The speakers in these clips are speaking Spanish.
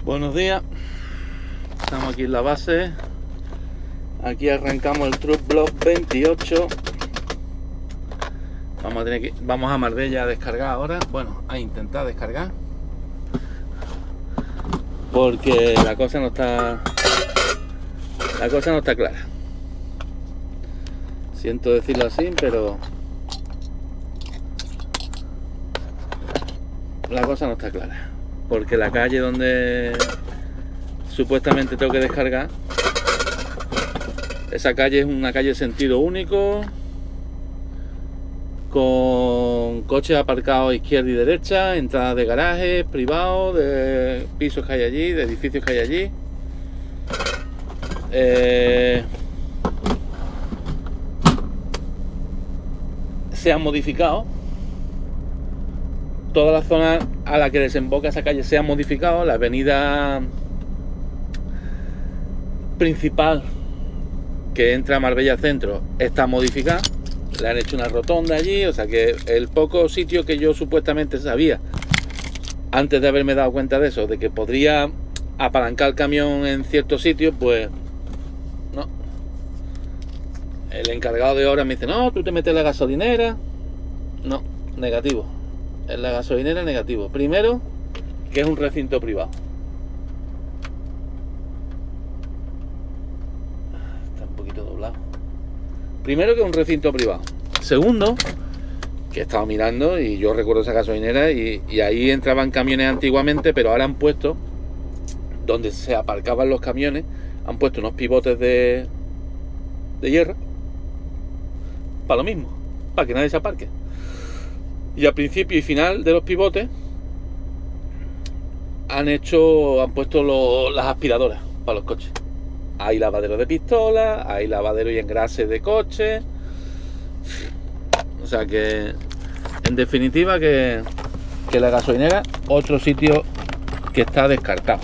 Buenos días, estamos aquí en la base. Aquí arrancamos el Truck Block 28. Vamos a Marbella a descargar ahora. Bueno, a intentar descargar, porque la cosa no está clara. Siento decirlo así, pero la cosa no está clara, porque la calle donde supuestamente tengo que descargar, esa calle es una calle sentido único, con coches aparcados a izquierda y derecha, entradas de garajes privados, de pisos que hay allí, de edificios que hay allí. Se han modificado. Toda la zona a la que desemboca esa calle se ha modificado. La avenida principal que entra a Marbella Centro está modificada. Le han hecho una rotonda allí, o sea que el poco sitio que yo supuestamente sabía, antes de haberme dado cuenta de eso, de que podría apalancar el camión en ciertos sitios, pues no. El encargado de obra me dice: no, tú te metes en la gasolinera. No, negativo. En la gasolinera, negativo. Primero, que es un recinto privado. Está un poquito doblado. Primero, que es un recinto privado. Segundo, que he estado mirando y yo recuerdo esa gasolinera y ahí entraban camiones antiguamente, pero ahora han puesto, donde se aparcaban los camiones, han puesto unos pivotes de hierro para lo mismo, para que nadie se aparque. Y al principio y final de los pivotes han puesto las aspiradoras para los coches. Hay lavadero de pistolas, hay lavadero y engrase de coches. O sea que, en definitiva, que la gasolinera, otro sitio que está descartado.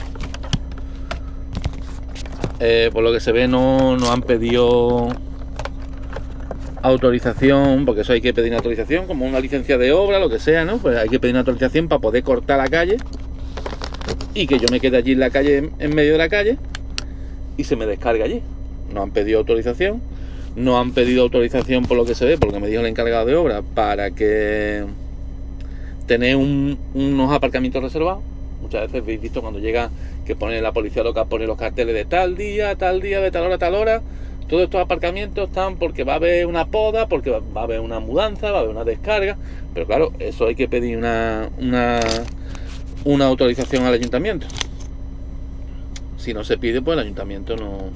Por lo que se ve, no han pedido autorización, porque eso hay que pedir una autorización, como una licencia de obra, lo que sea, ¿no? Pues hay que pedir una autorización para poder cortar la calle y que yo me quede allí en la calle, en medio de la calle, y se me descarga allí. No han pedido autorización. No han pedido autorización, por lo que se ve, por lo que me dijo el encargado de obra, para que tener unos aparcamientos reservados. Muchas veces habéis visto cuando llega que pone la policía local, pone los carteles de tal día, de tal hora, tal hora. Todos estos aparcamientos están porque va a haber una poda, porque va a haber una mudanza, va a haber una descarga. Pero claro, eso hay que pedir una autorización al ayuntamiento. Si no se pide, pues el ayuntamiento no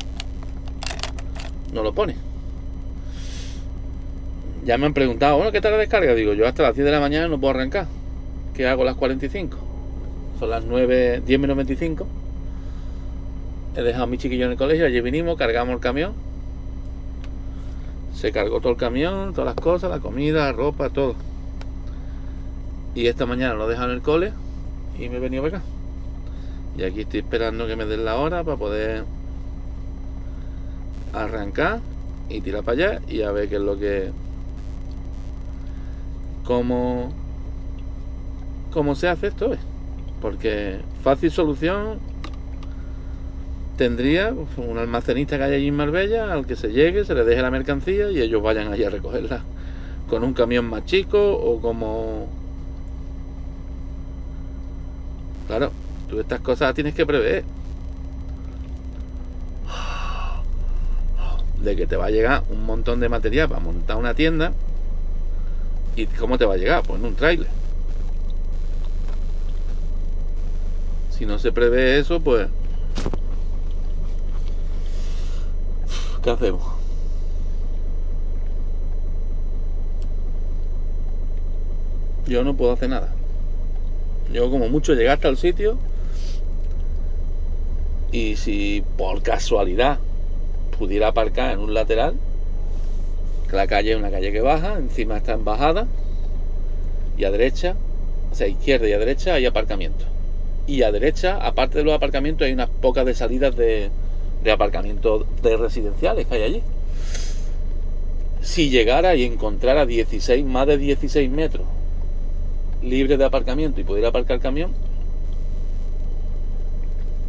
lo pone. Ya me han preguntado: bueno, ¿qué tal la descarga? Digo, yo hasta las 10 de la mañana no puedo arrancar. ¿Qué hago a las 45? Son las 9, 10 menos 25. He dejado a mi chiquillo en el colegio, allí vinimos, cargamos el camión. Se cargó todo el camión, todas las cosas, la comida, la ropa, todo. Y esta mañana lo he dejado en el cole y me he venido para acá. Y aquí estoy esperando que me den la hora para poder arrancar y tirar para allá y a ver qué es lo que... cómo se hace esto, porque fácil solución tendría un almacenista que hay allí en Marbella, al que se llegue, se le deje la mercancía y ellos vayan allí a recogerla con un camión más chico, o como... Claro, tú estas cosas tienes que prever, de que te va a llegar un montón de material para montar una tienda. ¿Y cómo te va a llegar? Pues en un tráiler. Si no se prevé eso, pues ¿qué hacemos? Yo no puedo hacer nada. Yo como mucho llegar hasta el sitio, y si por casualidad pudiera aparcar en un lateral, que la calle es una calle que baja, encima está en bajada, y a derecha, o sea, a izquierda y a derecha hay aparcamiento. Y a derecha, aparte de los aparcamientos, hay unas pocas de salidas de aparcamientos de residenciales que hay allí. Si llegara y encontrara más de 16 metros libre de aparcamiento y pudiera aparcar el camión,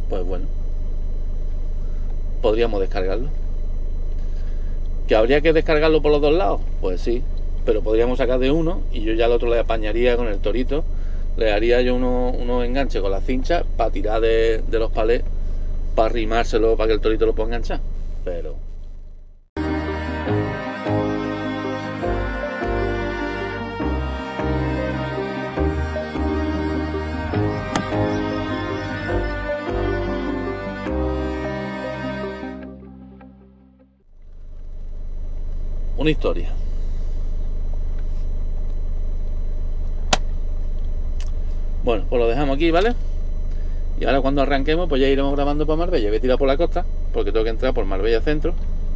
pues bueno, podríamos descargarlo. ¿Que habría que descargarlo por los dos lados? Pues sí, pero podríamos sacar de uno y yo ya al otro le apañaría con el torito, le haría yo unos enganches con la cincha para tirar de los palés, para arrimárselo, para que el torito lo pueda enganchar. Pero una historia. Bueno, pues lo dejamos aquí, ¿vale? Y ahora cuando arranquemos, pues ya iremos grabando para Marbella. Voy a tirar por la costa, porque tengo que entrar por Marbella Centro.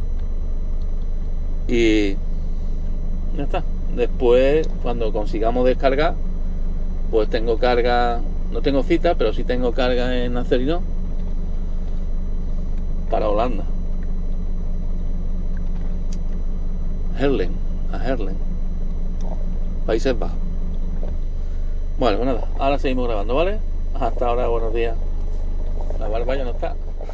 Y ya está. Después, cuando consigamos descargar, pues tengo carga, no tengo cita, pero sí tengo carga en Acerino para Holanda. Herlen, a Herlen, Países Bajos. Bueno, pues nada, ahora seguimos grabando, ¿vale? Hasta ahora, buenos días. La barba ya no está.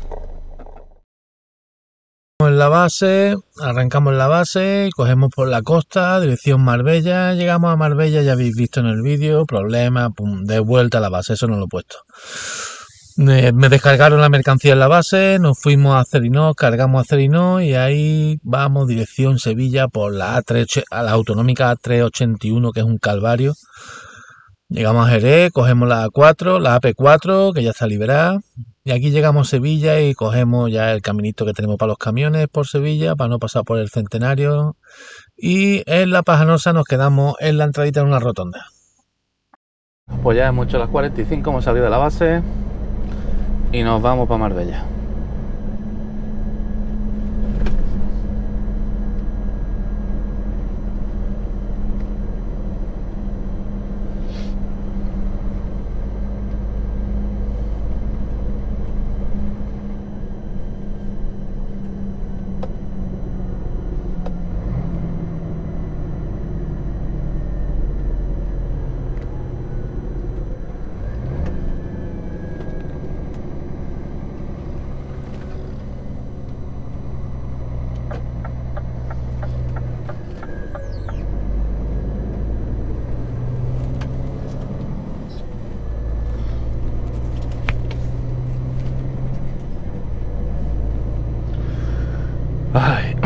En la base, arrancamos en la base y cogemos por la costa, dirección Marbella. Llegamos a Marbella, ya habéis visto en el vídeo, problema, pum, de vuelta a la base, eso no lo he puesto. Me descargaron la mercancía en la base, nos fuimos a Acerino, cargamos a Acerino y ahí vamos dirección Sevilla por la A3, a la autonómica A381, que es un calvario. Llegamos a Jerez, cogemos la A4, la AP4, que ya está liberada. Y aquí llegamos a Sevilla y cogemos ya el caminito que tenemos para los camiones por Sevilla, para no pasar por el Centenario. Y en La Pajanosa nos quedamos en la entradita de una rotonda. Pues ya hemos hecho las 45, hemos salido de la base y nos vamos para Marbella. Ay.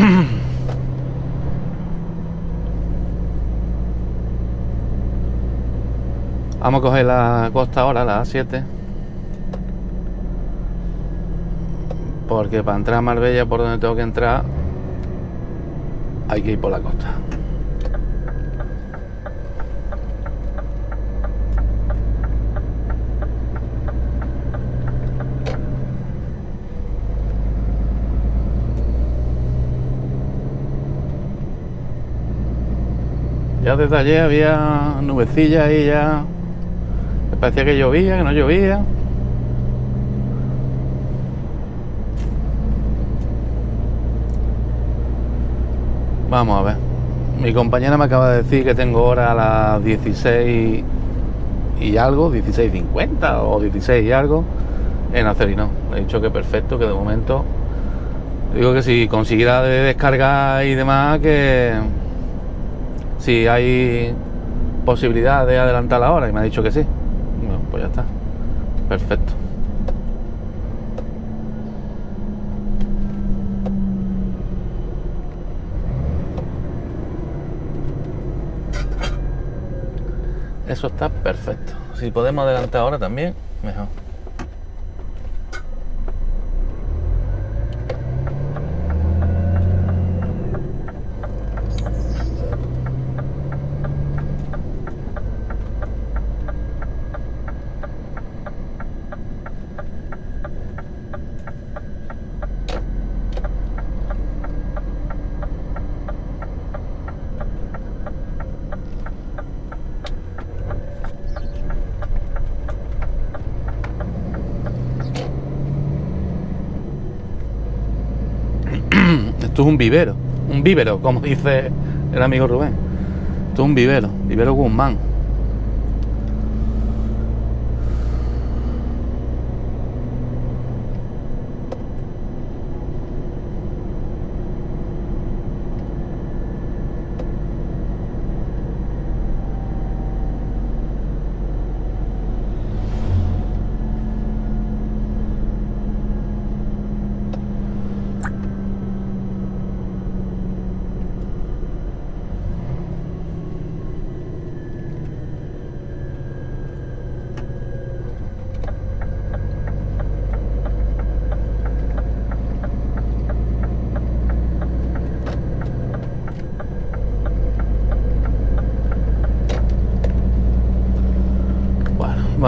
Vamos a coger la costa ahora, la A7, porque para entrar a Marbella, por donde tengo que entrar, hay que ir por la costa. Ya desde ayer había nubecillas ahí ya. Me parecía que llovía, que no llovía. Vamos a ver. Mi compañera me acaba de decir que tengo hora a las 16 y algo, 16:50 o 16 y algo en Acerino. Le he dicho que perfecto, que de momento digo que si consiguiera de descargar y demás, que si hay posibilidad de adelantar la hora, y me ha dicho que sí. Bueno, pues ya está, perfecto. Eso está perfecto. Si podemos adelantar ahora también, mejor. Esto es un vívero, como dice el amigo Rubén. Esto es un vivero Guzmán.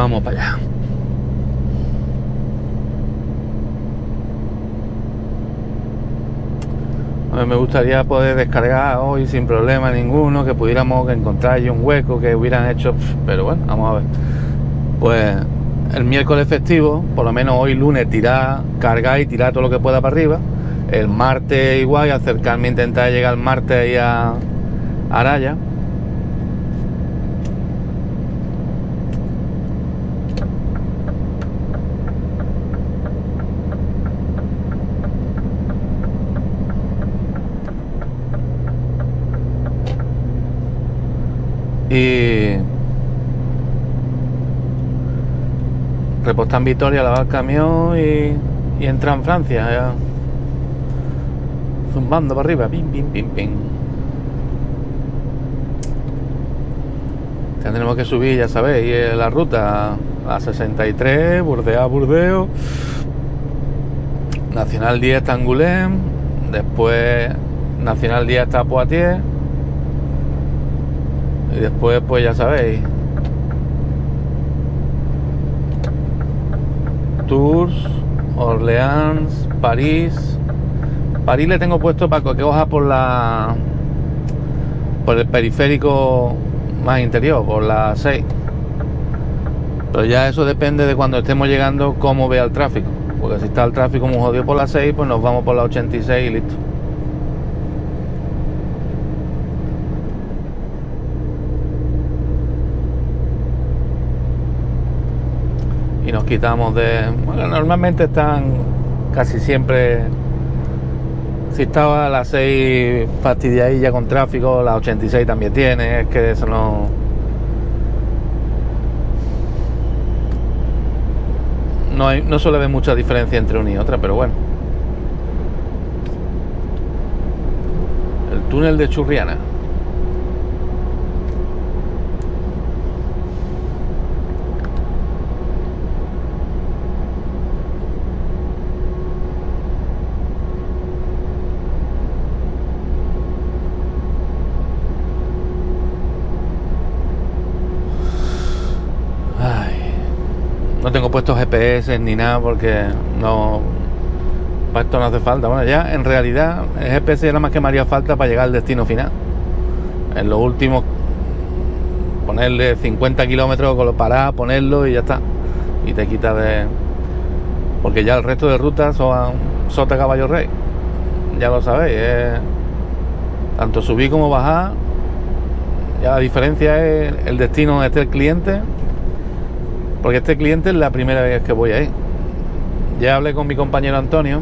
vamos para allá. A mí me gustaría poder descargar hoy sin problema ninguno, que pudiéramos encontrar ahí un hueco, que hubieran hecho, pero bueno, vamos a ver. Pues el miércoles festivo, por lo menos hoy lunes, cargar y tirar todo lo que pueda para arriba. El martes igual, y acercarme, intentar llegar el martes ahí a Araya. Y repostar en Vitoria, lavar el camión y entrar en Francia, ya. Zumbando para arriba, pim, pim, pim, pim. Tendremos que subir, ya sabéis, la ruta a 63, Burdeos, Nacional 10 hasta Angoulême, después Nacional 10 hasta Poitiers, y después, pues ya sabéis, Tours, Orleans, París. París le tengo puesto para que coja por el periférico más interior, por la 6. Pero ya eso depende de cuando estemos llegando, cómo vea el tráfico. Porque si está el tráfico muy jodido por la 6, pues nos vamos por la 86 y listo. Y nos quitamos de... Bueno, normalmente están casi siempre... Si estaba a las 6 fastidiadilla con tráfico, la 86 también tiene, es que eso no... No suele haber mucha diferencia entre una y otra, pero bueno. El túnel de Churriana. No tengo puesto GPS ni nada porque no, para esto no hace falta. Bueno, ya en realidad el GPS era más que me haría falta para llegar al destino final. En los últimos, ponerle 50 kilómetros con los paradas, ponerlo y ya está. Y te quita de... Porque ya el resto de rutas son Sota Caballo Rey. Ya lo sabéis, tanto subir como bajar. Ya la diferencia es el destino donde esté el cliente. Porque este cliente es la primera vez que voy ahí. Ya hablé con mi compañero Antonio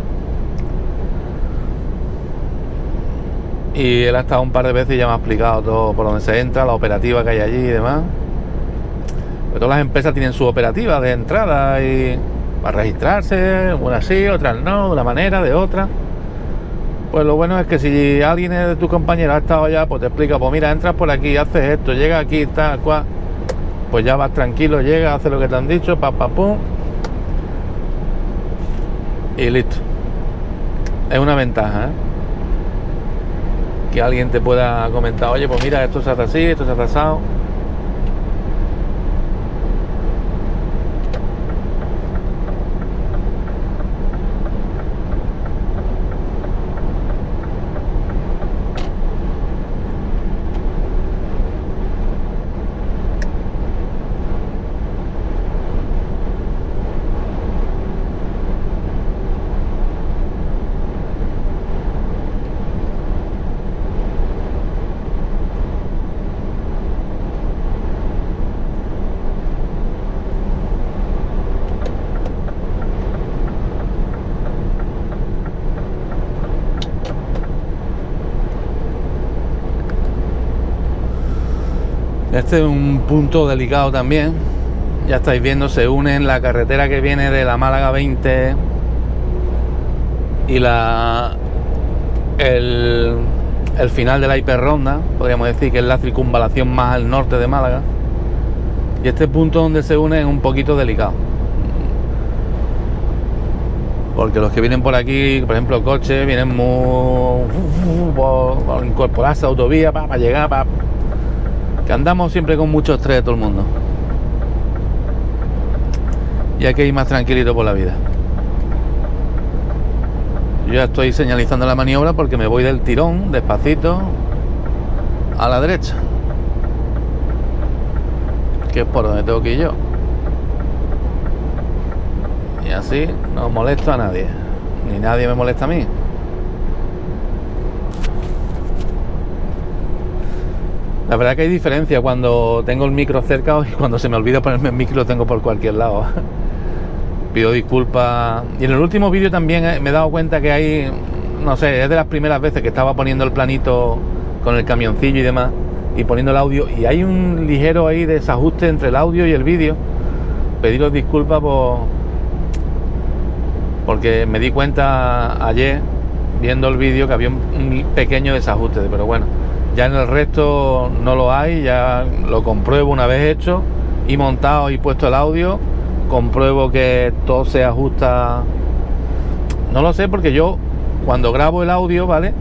y él ha estado un par de veces y ya me ha explicado todo por dónde se entra, la operativa que hay allí y demás. Pero todas las empresas tienen su operativa de entrada y para registrarse, unas sí, otras no, de una manera, de otra. Pues lo bueno es que si alguien de tus compañeros ha estado allá, pues te explica, pues mira, entras por aquí, haces esto, llegas aquí, tal cual. Pues ya vas tranquilo, llegas, haces lo que te han dicho, pum, y listo. Es una ventaja, que alguien te pueda comentar, oye, pues mira, esto se hace así, esto se ha pasado. Este es un punto delicado también. Ya estáis viendo, se unen la carretera que viene de la Málaga 20 y el final de la hiperronda, podríamos decir que es la circunvalación más al norte de Málaga. Y este punto donde se une es un poquito delicado, porque los que vienen por aquí, por ejemplo coches, vienen muy por incorporarse a autovía para llegar, que andamos siempre con mucho estrés todo el mundo. y hay que ir más tranquilito por la vida. Yo ya estoy señalizando la maniobra porque me voy del tirón, despacito, a la derecha, que es por donde tengo que ir yo. Y así no molesto a nadie, ni nadie me molesta a mí. La verdad que hay diferencia cuando tengo el micro cerca y cuando se me olvida ponerme el micro lo tengo por cualquier lado. Pido disculpas. Y en el último vídeo también me he dado cuenta que hay, no sé, es de las primeras veces que estaba poniendo el planito con el camioncillo y demás, y poniendo el audio, y hay un ligero ahí desajuste entre el audio y el vídeo. Pediros disculpas porque me di cuenta ayer viendo el vídeo que había un pequeño desajuste, pero bueno, ya en el resto no lo hay. Ya lo compruebo una vez hecho y montado y puesto el audio, compruebo que todo se ajusta. No lo sé, porque yo cuando grabo el audio, ¿vale?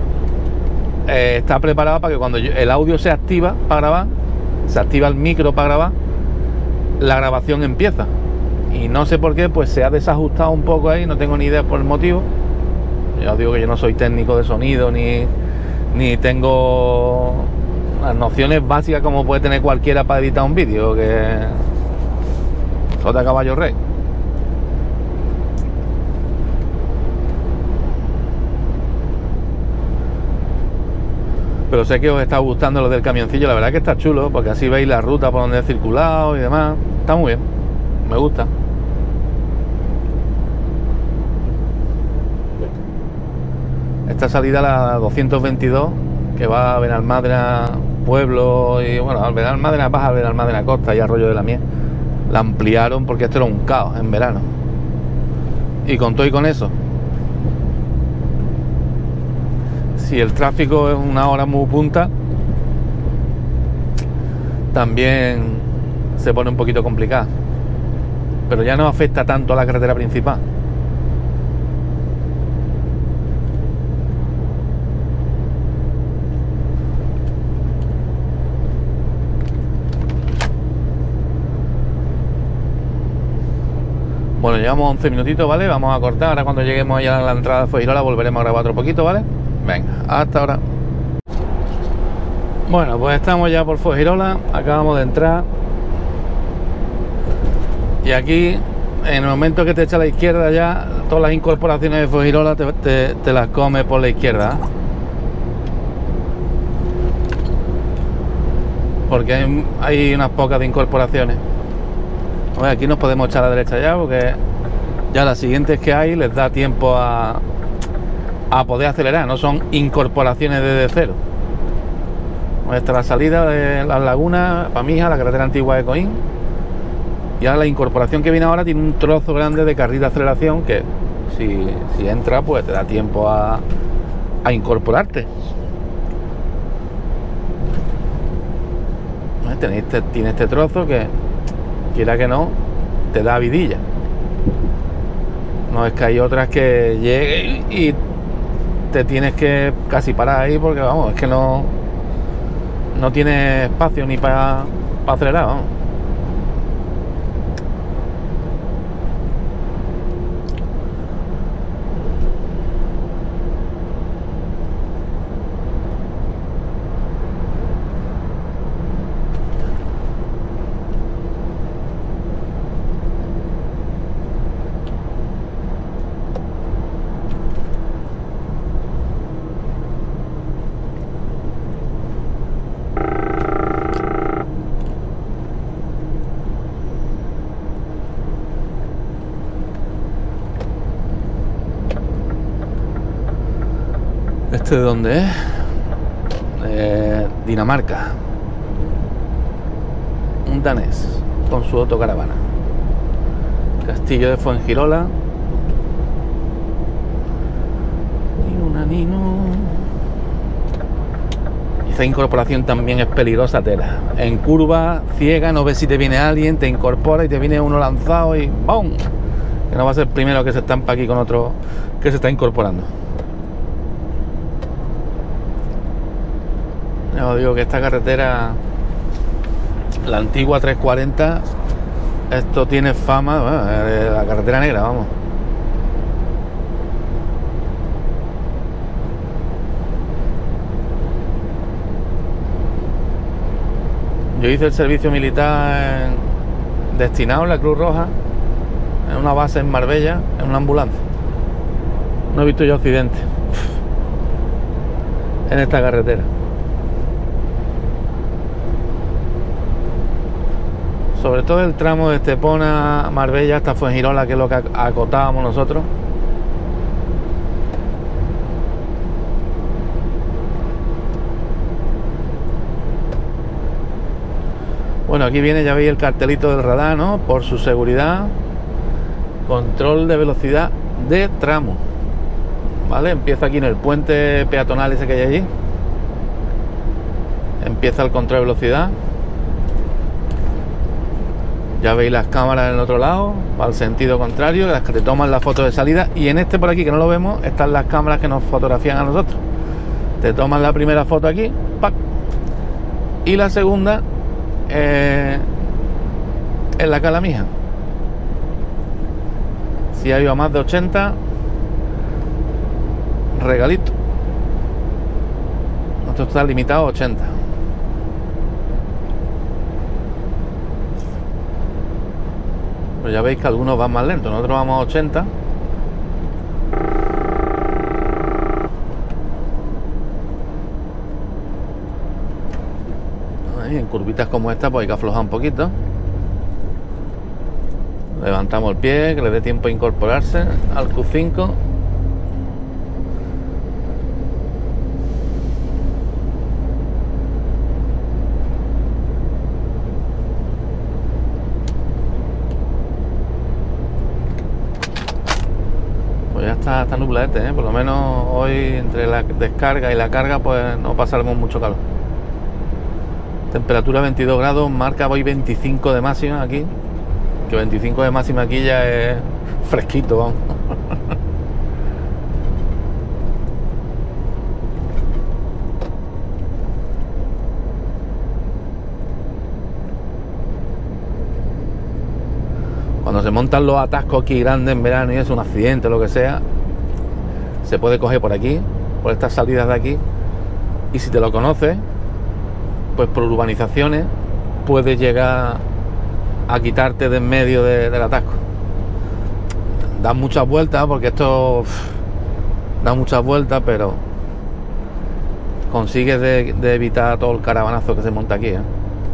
Está preparado para que cuando el audio se activa para grabar, se activa el micro para grabar, la grabación empieza. Y no sé por qué, pues se ha desajustado un poco ahí, no tengo ni idea por el motivo. Ya os digo que yo no soy técnico de sonido ni tengo las nociones básicas como puede tener cualquiera para editar un vídeo, que sota caballo rey. Pero sé que os está gustando lo del camioncillo. La verdad que está chulo, porque así veis la ruta por donde he circulado y demás. Está muy bien, me gusta. Esta salida, la 222, que va a Benalmádena Pueblo, y bueno, al Benalmádena vas a Benalmádena Costa y Arroyo de la Miel, la ampliaron porque esto era un caos en verano. Y con todo y con eso, si el tráfico es una hora muy punta, también se pone un poquito complicado, pero ya no afecta tanto a la carretera principal. Bueno, llevamos 11 minutitos, ¿vale? Vamos a cortar. Ahora cuando lleguemos allá a la entrada de Fuengirola volveremos a grabar otro poquito, ¿vale? Venga, hasta ahora. Bueno, pues estamos ya por Fuengirola. Acabamos de entrar. Y aquí, en el momento que te echa a la izquierda, ya todas las incorporaciones de Fuengirola te las comes por la izquierda, porque hay unas pocas de incorporaciones. Bueno, aquí nos podemos echar a la derecha ya, porque ya las siguientes que hay les da tiempo a poder acelerar, no son incorporaciones desde cero. Esta es la salida de las lagunas, Pamija, la carretera antigua de Coín. Y ahora la incorporación que viene ahora tiene un trozo grande de carril de aceleración que si entra, pues te da tiempo a incorporarte. Tiene este trozo que, quiera que no, te da vidilla. No es que hay otras que llegue y te tienes que casi parar ahí, porque vamos, es que no tiene espacio ni para acelerar, vamos. ¿Este de dónde es? Dinamarca. Un danés con su autocaravana. Castillo de Fuengirola. Esta incorporación también es peligrosa tela. En curva, ciega, no ves si te viene alguien, te incorpora y te viene uno lanzado y ¡bum! Que no va a ser el primero que se estampa aquí con otro que se está incorporando. Ya os digo que esta carretera, la antigua 340, Esto tiene fama, bueno, de la carretera negra, vamos. Yo hice el servicio militar destinado en la Cruz Roja, en una base en Marbella, en una ambulancia. No he visto yo accidentes en esta carretera. Sobre todo el tramo de Estepona, Marbella hasta Fuengirola, que es lo que acotábamos nosotros. Bueno, aquí viene, ya veis el cartelito del radar, ¿no? Por su seguridad, control de velocidad de tramo. ¿Vale? Empieza aquí en el puente peatonal ese que hay allí. Empieza el control de velocidad. Ya veis las cámaras en el otro lado, va al sentido contrario, las que te toman la foto de salida. Y en este por aquí, que no lo vemos, están las cámaras que nos fotografían a nosotros. Te toman la primera foto aquí, ¡pac! Y la segunda en la calamija. Si ha ido a más de 80, regalito. Esto está limitado a 80. Pero ya veis que algunos van más lentos. Nosotros vamos a 80. En curvitas como esta pues hay que aflojar un poquito. Levantamos el pie, que le dé tiempo a incorporarse al Q5. Pues ya está nubladete, ¿eh? Por lo menos hoy entre la descarga y la carga pues no pasaremos mucho calor. Temperatura 22 grados, marca hoy 25 de máxima aquí. Que 25 de máxima aquí ya es fresquito, vamos. Cuando se montan los atascos aquí grandes en verano y es un accidente o lo que sea, se puede coger por aquí, por estas salidas de aquí, y si te lo conoces, pues por urbanizaciones puedes llegar a quitarte de en medio del atasco. Da muchas vueltas, porque esto da muchas vueltas, pero consigues de evitar todo el caravanazo que se monta aquí, ¿eh?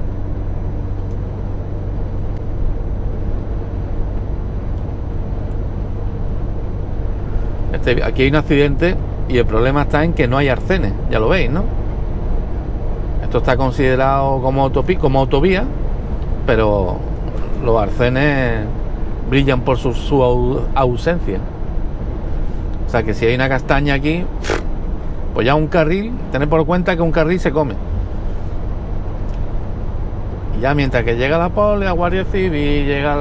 Aquí hay un accidente y el problema está en que no hay arcenes, ya lo veis, ¿no? Esto está considerado como autovía, pero los arcenes brillan por su ausencia. O sea que si hay una castaña aquí, pues ya un carril, tened por cuenta que un carril se come. Y ya mientras que llega la poli, la Guardia Civil, llegan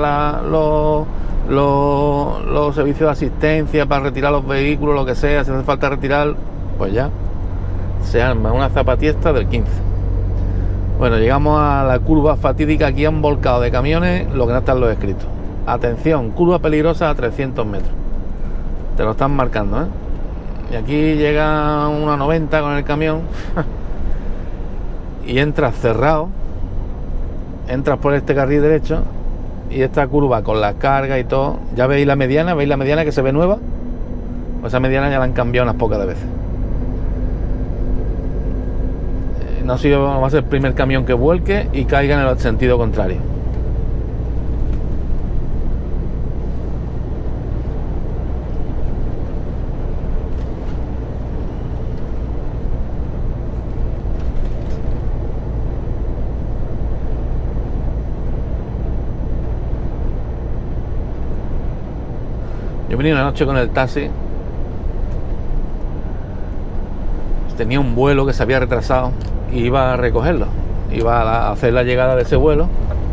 los servicios de asistencia para retirar los vehículos, lo que sea, si hace falta retirar, pues ya se arma una zapatiesta del 15. Bueno, llegamos a la curva fatídica. Aquí han volcado de camiones lo que no están los escritos. Atención, curva peligrosa a 300 metros. Te lo están marcando, ¿eh? Y aquí llega una 90 con el camión y entras cerrado. Entras por este carril derecho y esta curva con la carga y todo. Ya veis la mediana, que se ve nueva. Pues esa mediana ya la han cambiado unas pocas de veces. No va a ser el primer camión que vuelque y caiga en el sentido contrario. Yo venía una noche con el taxi. Tenía un vuelo que se había retrasado y iba a recogerlo, iba a hacer la llegada de ese vuelo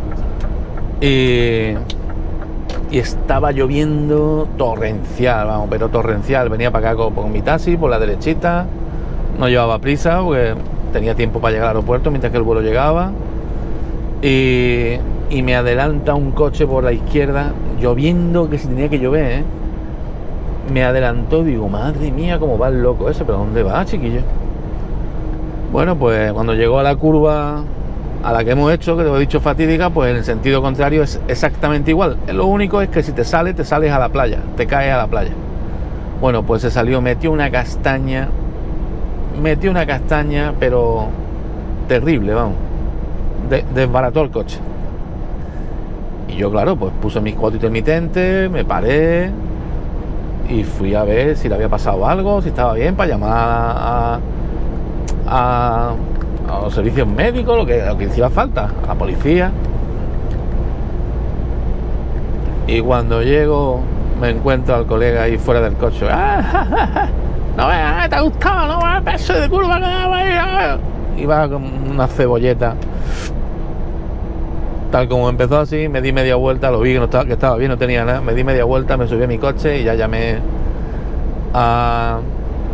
y estaba lloviendo torrencial, vamos, pero torrencial. Venía para acá con mi taxi por la derechita, no llevaba prisa porque tenía tiempo para llegar al aeropuerto mientras que el vuelo llegaba y y me adelanta un coche por la izquierda, lloviendo, que si tenía que llover, ¿eh? Me adelantó, digo, madre mía, cómo va el loco ese, pero ¿dónde va, chiquillo? Bueno, pues cuando llegó a la curva a la que hemos hecho, que te he dicho fatídica, pues en el sentido contrario es exactamente igual. Lo único es que si te sales a la playa, te caes a la playa. Bueno, pues se salió, metió una castaña, pero terrible, vamos. Desbarató el coche. Y yo, claro, pues puse mis cuatro intermitentes, me paré y fui a ver si le había pasado algo, si estaba bien, para llamar a los servicios médicos, lo que hiciera falta, a la policía. Y cuando llego me encuentro al colega ahí fuera del coche. No veas, te ha gustado, no veas, peso de curva que iba con una cebolleta. Tal como empezó así, me di media vuelta, lo vi que estaba bien, no tenía nada, me di media vuelta, me subí a mi coche y ya llamé al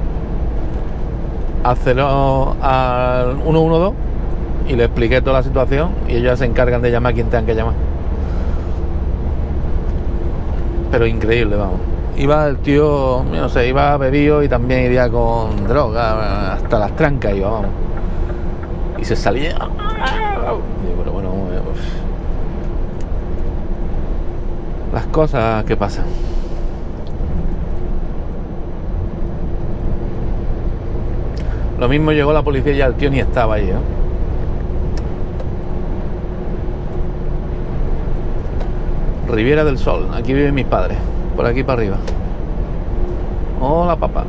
112 y le expliqué toda la situación y ellos ya se encargan de llamar a quien tengan que llamar. Pero increíble, vamos. Iba el tío, no sé, iba bebido y también iría con droga, hasta las trancas iba, vamos. Y se salía. Pero bueno, pues, las cosas que pasan. Lo mismo llegó la policía y ya el tío ni estaba ahí, ¿eh? Riviera del Sol, aquí viven mis padres, por aquí para arriba. Hola, papá.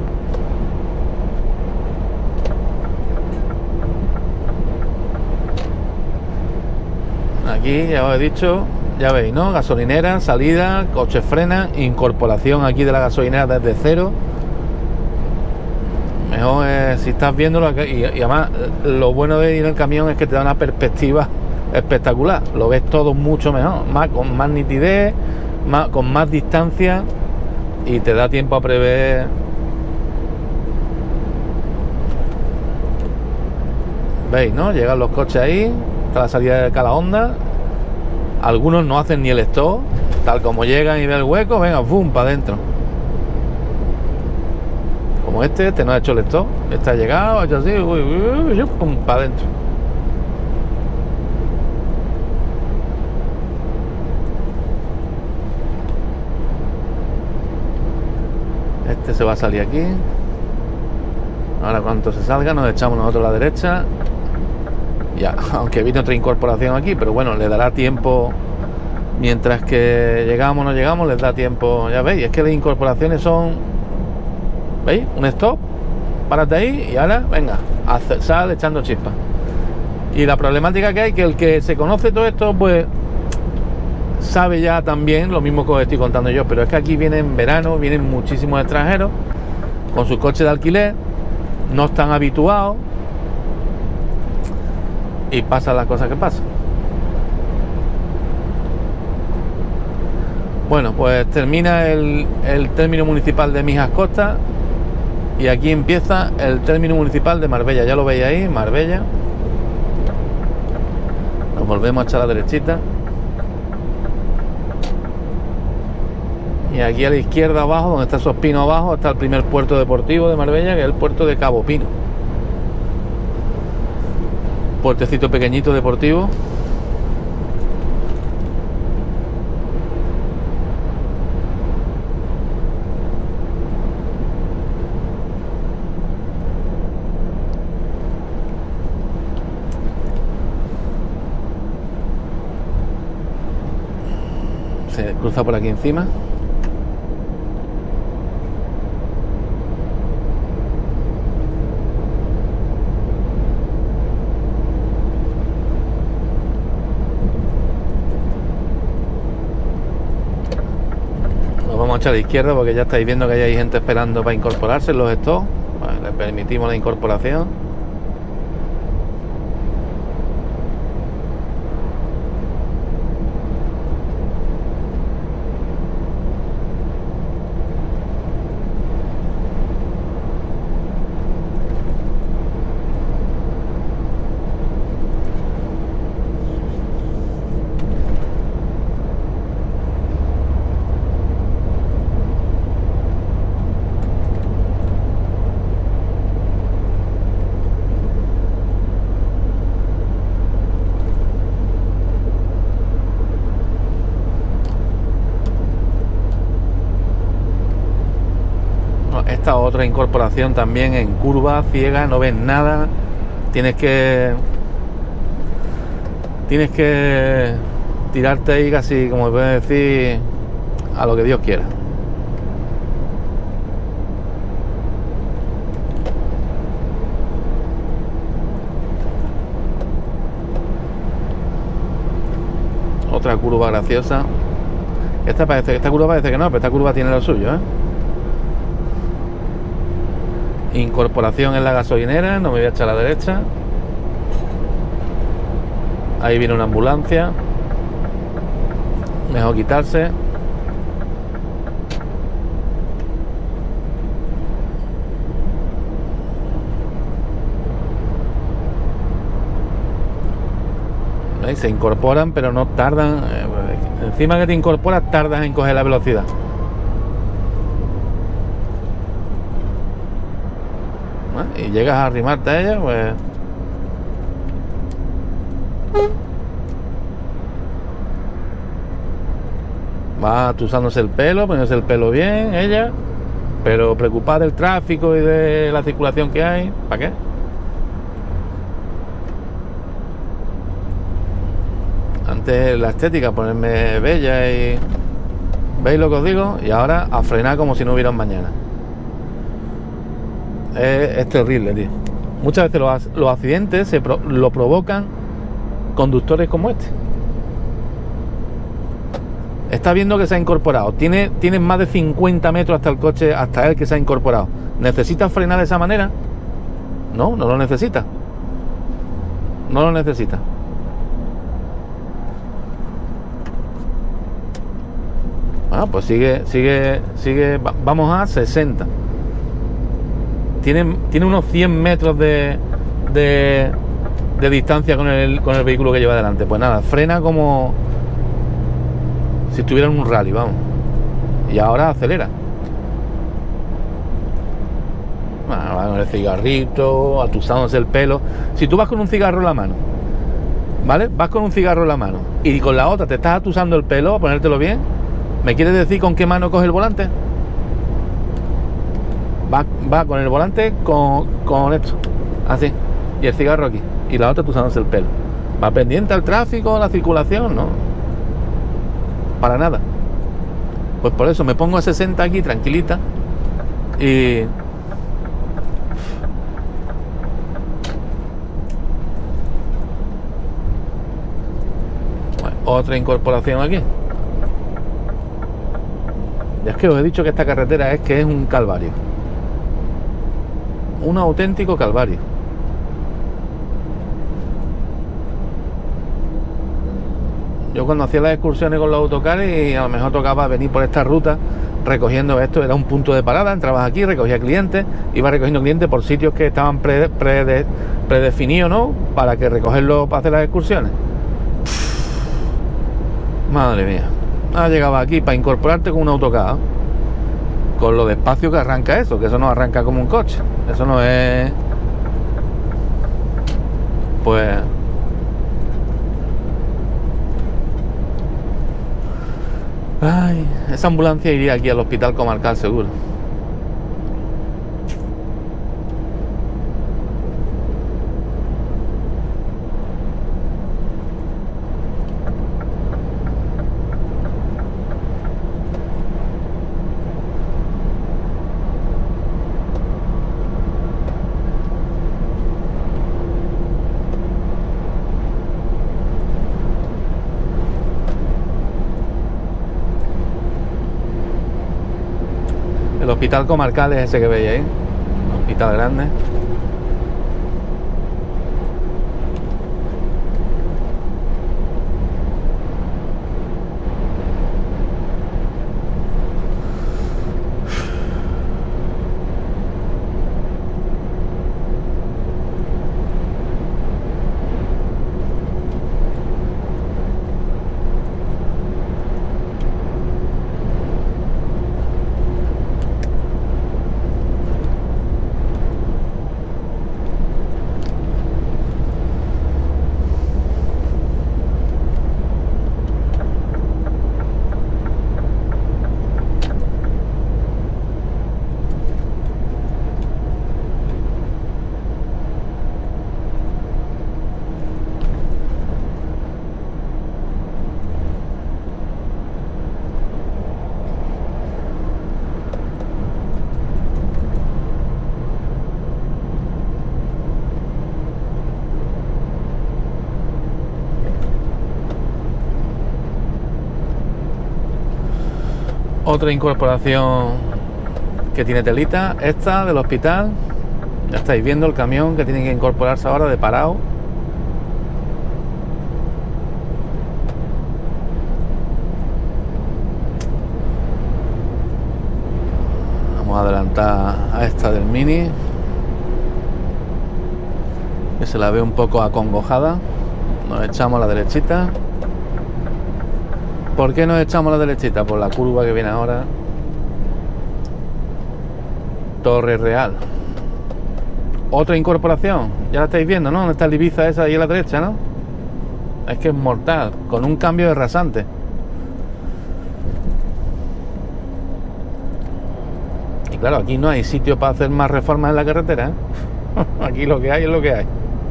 Aquí ya os he dicho, ya veis, ¿no? Gasolinera, salida, coche frena, incorporación aquí de la gasolinera desde cero. Mejor es, si estás viéndolo, y además lo bueno de ir en el camión es que te da una perspectiva espectacular, lo ves todo mucho mejor, con más nitidez, con más distancia, y te da tiempo a prever. Veis, ¿no? Llegan los coches ahí, está la salida de Calahonda, algunos no hacen ni el stop, tal como llegan y ven el hueco, venga, boom, para adentro. Como este no ha hecho el stop, este ha llegado, ha hecho así, pum, para adentro. Este se va a salir aquí. Ahora cuando se salga nos echamos nosotros a la derecha. Ya, aunque viene otra incorporación aquí, pero bueno, le dará tiempo. Mientras que llegamos o no llegamos, les da tiempo. Ya veis, es que las incorporaciones son, ¿veis? Un stop, párate ahí y ahora, venga, sal echando chispas. Y la problemática que hay, que el que se conoce todo esto, pues sabe ya también lo mismo que os estoy contando yo, pero es que aquí vienen verano, vienen muchísimos extranjeros con sus coches de alquiler, no están habituados y pasan las cosas que pasan. Bueno, pues termina el término municipal de Mijas Costas y aquí empieza el término municipal de Marbella. Ya lo veis ahí, Marbella. Nos volvemos a echar a la derechita. Y aquí a la izquierda abajo, donde está esos pinos abajo, está el primer puerto deportivo de Marbella, que es el puerto de Cabo Pino. Puertecito pequeñito deportivo. Se cruza por aquí encima. Vamos a echar a la izquierda porque ya estáis viendo que hay gente esperando para incorporarse en los stocks. Vale, le permitimos la incorporación. esta otra incorporación también en curva, ciega, no ves nada, tienes que tirarte ahí casi, como puedes decir, a lo que Dios quiera. Otra curva graciosa. Esta curva parece que no, pero esta curva tiene lo suyo, ¿eh? Incorporación en la gasolinera, no me voy a echar a la derecha. Ahí viene una ambulancia. Mejor quitarse. ¿Veis? Se incorporan, pero no tardan. Encima que te incorporas, tardas en coger la velocidad. Y llegas a arrimarte a ella, pues va atusándose el pelo, poniéndose el pelo bien, ella, pero preocupada del tráfico y de la circulación que hay. ¿Para qué? Antes la estética, ponerme bella y... ¿Veis lo que os digo? Y ahora a frenar como si no hubiera un mañana. Es terrible, tío. Muchas veces los accidentes lo provocan conductores como este. Está viendo que se ha incorporado. Tiene más de 50 metros hasta el coche, hasta él que se ha incorporado. ¿Necesita frenar de esa manera? No, no lo necesita. No lo necesita. Pues sigue. Vamos a 60. Tiene unos 100 metros de distancia con el vehículo que lleva delante. Pues nada, frena como si estuviera en un rally, vamos. Y ahora acelera. Va con el cigarrito, atusándose el pelo. Si tú vas con un cigarro en la mano, ¿vale? Vas con un cigarro en la mano y con la otra te estás atusando el pelo a ponértelo bien, ¿me quieres decir con qué mano coge el volante? Va con el volante con esto, así, y el cigarro aquí, y la otra atusándose el pelo. ¿Va pendiente al tráfico, a la circulación? No, para nada. Pues por eso me pongo a 60 aquí, tranquilita, y... Bueno, otra incorporación aquí. Ya es que os he dicho que esta carretera es un calvario. Un auténtico calvario. Yo cuando hacía las excursiones con los autocares y a lo mejor tocaba venir por esta ruta recogiendo esto, era un punto de parada, entrabas aquí, recogía clientes, iba recogiendo clientes por sitios que estaban predefinidos, ¿no? Para que recogerlos para hacer las excursiones. Madre mía. Llegaba aquí para incorporarte con un autocar, con lo despacio que arranca eso, que eso no arranca como un coche, eso no es... Pues... Ay, esa ambulancia iría aquí al hospital comarcal seguro. El hospital comarcal es ese que veis ahí, un hospital grande. Otra incorporación que tiene telita, esta del hospital. Ya estáis viendo el camión que tiene que incorporarse ahora de parado. Vamos a adelantar a esta del Mini, que se la ve un poco acongojada. Nos echamos a la derechita. ¿Por qué nos echamos a la derechita? Por la curva que viene ahora. Torre Real. Otra incorporación. Ya la estáis viendo, ¿no? ¿Dónde está el Ibiza esa ahí a la derecha, no? Es que es mortal. Con un cambio de rasante. Y claro, aquí no hay sitio para hacer más reformas en la carretera, ¿eh? Aquí lo que hay es lo que hay.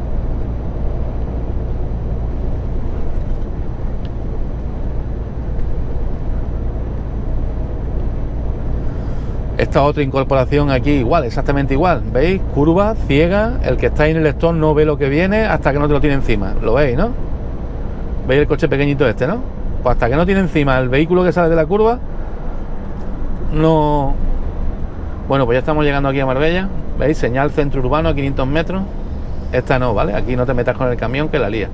Esta otra incorporación aquí igual, exactamente igual. ¿Veis? Curva, ciega. El que está ahí en el stop no ve lo que viene hasta que no te lo tiene encima. ¿Lo veis, no? ¿Veis el coche pequeñito este, no? Pues hasta que no tiene encima el vehículo que sale de la curva, no... Bueno, pues ya estamos llegando aquí a Marbella. ¿Veis? Señal centro urbano a 500 metros. Esta no, ¿vale? Aquí no te metas con el camión que la lía.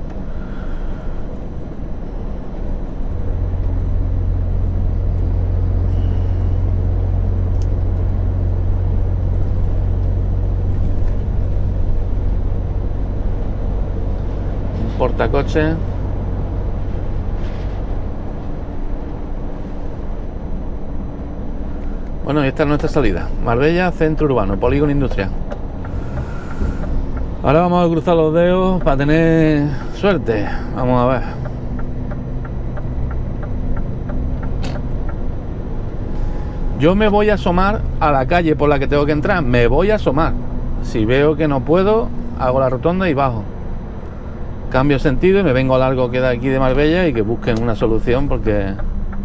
Portacoche. Bueno, y esta es nuestra salida. Marbella, centro urbano, polígono industrial. Ahora vamos a cruzar los dedos para tener suerte. Vamos a ver. Yo me voy a asomar a la calle por la que tengo que entrar. Me voy a asomar. Si veo que no puedo, hago la rotonda y bajo. Cambio sentido y me vengo a largo que de aquí de Marbella y que busquen una solución porque...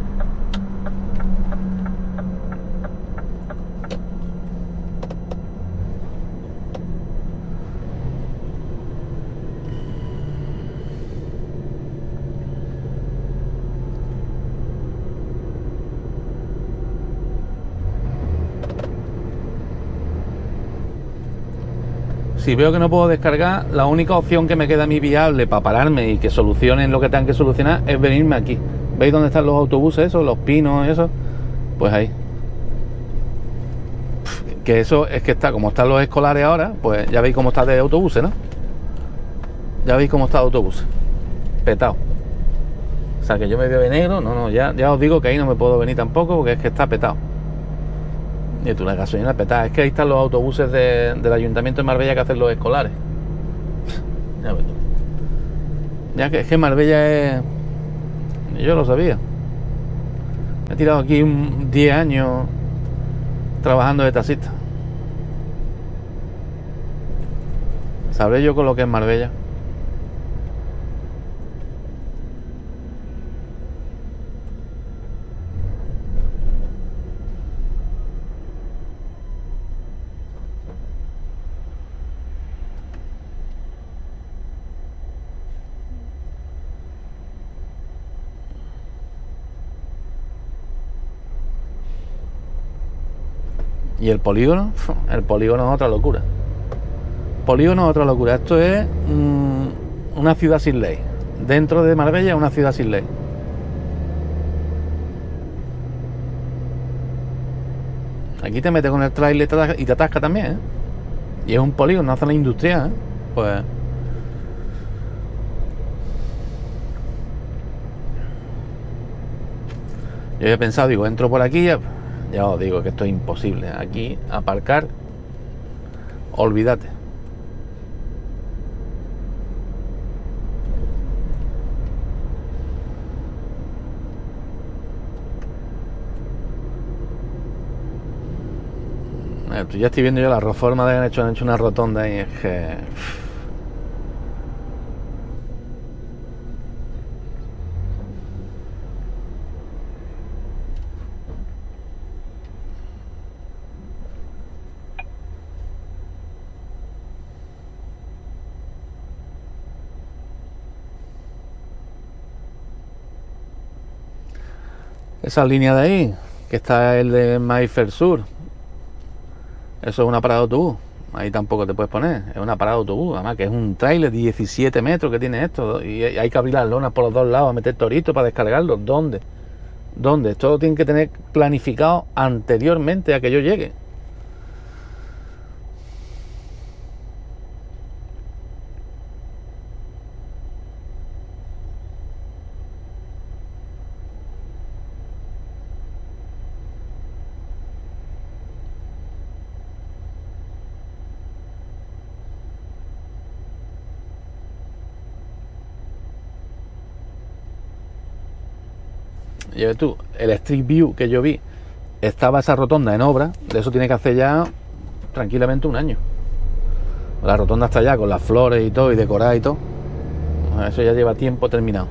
Si veo que no puedo descargar, la única opción que me queda a mí viable para pararme y que solucionen lo que tengan que solucionar es venirme aquí. ¿Veis dónde están los autobuses esos, los pinos, eso? Pues ahí. Que eso es que está, como están los escolares ahora, pues ya veis cómo está de autobuses, ¿no? Ya veis cómo está de autobuses. Petado. O sea, que yo me veo de negro, no, ya os digo que ahí no me puedo venir tampoco porque es que está petado. Y tú, la gasolina petada. Es que ahí están los autobuses del Ayuntamiento de Marbella que hacen los escolares. Ya ves. Ya que es que Marbella es... Yo lo sabía. He tirado aquí 10 años trabajando de taxista. Sabré yo con lo que es Marbella. Y el polígono es otra locura. Polígono es otra locura. Esto es una ciudad sin ley. Dentro de Marbella es una ciudad sin ley. Aquí te metes con el trailer y te atasca también, ¿eh? Y es un polígono, una zona industrial, ¿eh? Pues... Yo he pensado, digo, entro por aquí, ya os digo que esto es imposible. Aquí aparcar, olvídate. Ya estoy viendo yo la reforma de han hecho una rotonda y es que... Esa línea de ahí, que está el de Mayfair Sur. Eso es una parada de autobús. Ahí tampoco te puedes poner. Es una parada de autobús. Además que es un trailer de 17 metros que tiene esto. Y hay que abrir las lonas por los dos lados, a meter toritos para descargarlos. ¿Dónde? ¿Dónde? Esto lo tienen que tener planificado anteriormente a que yo llegue. Y ves tú, el Street View que yo vi, estaba esa rotonda en obra. De eso tiene que hacer ya tranquilamente un año. La rotonda está ya con las flores y todo, y decorada y todo. Eso ya lleva tiempo terminado.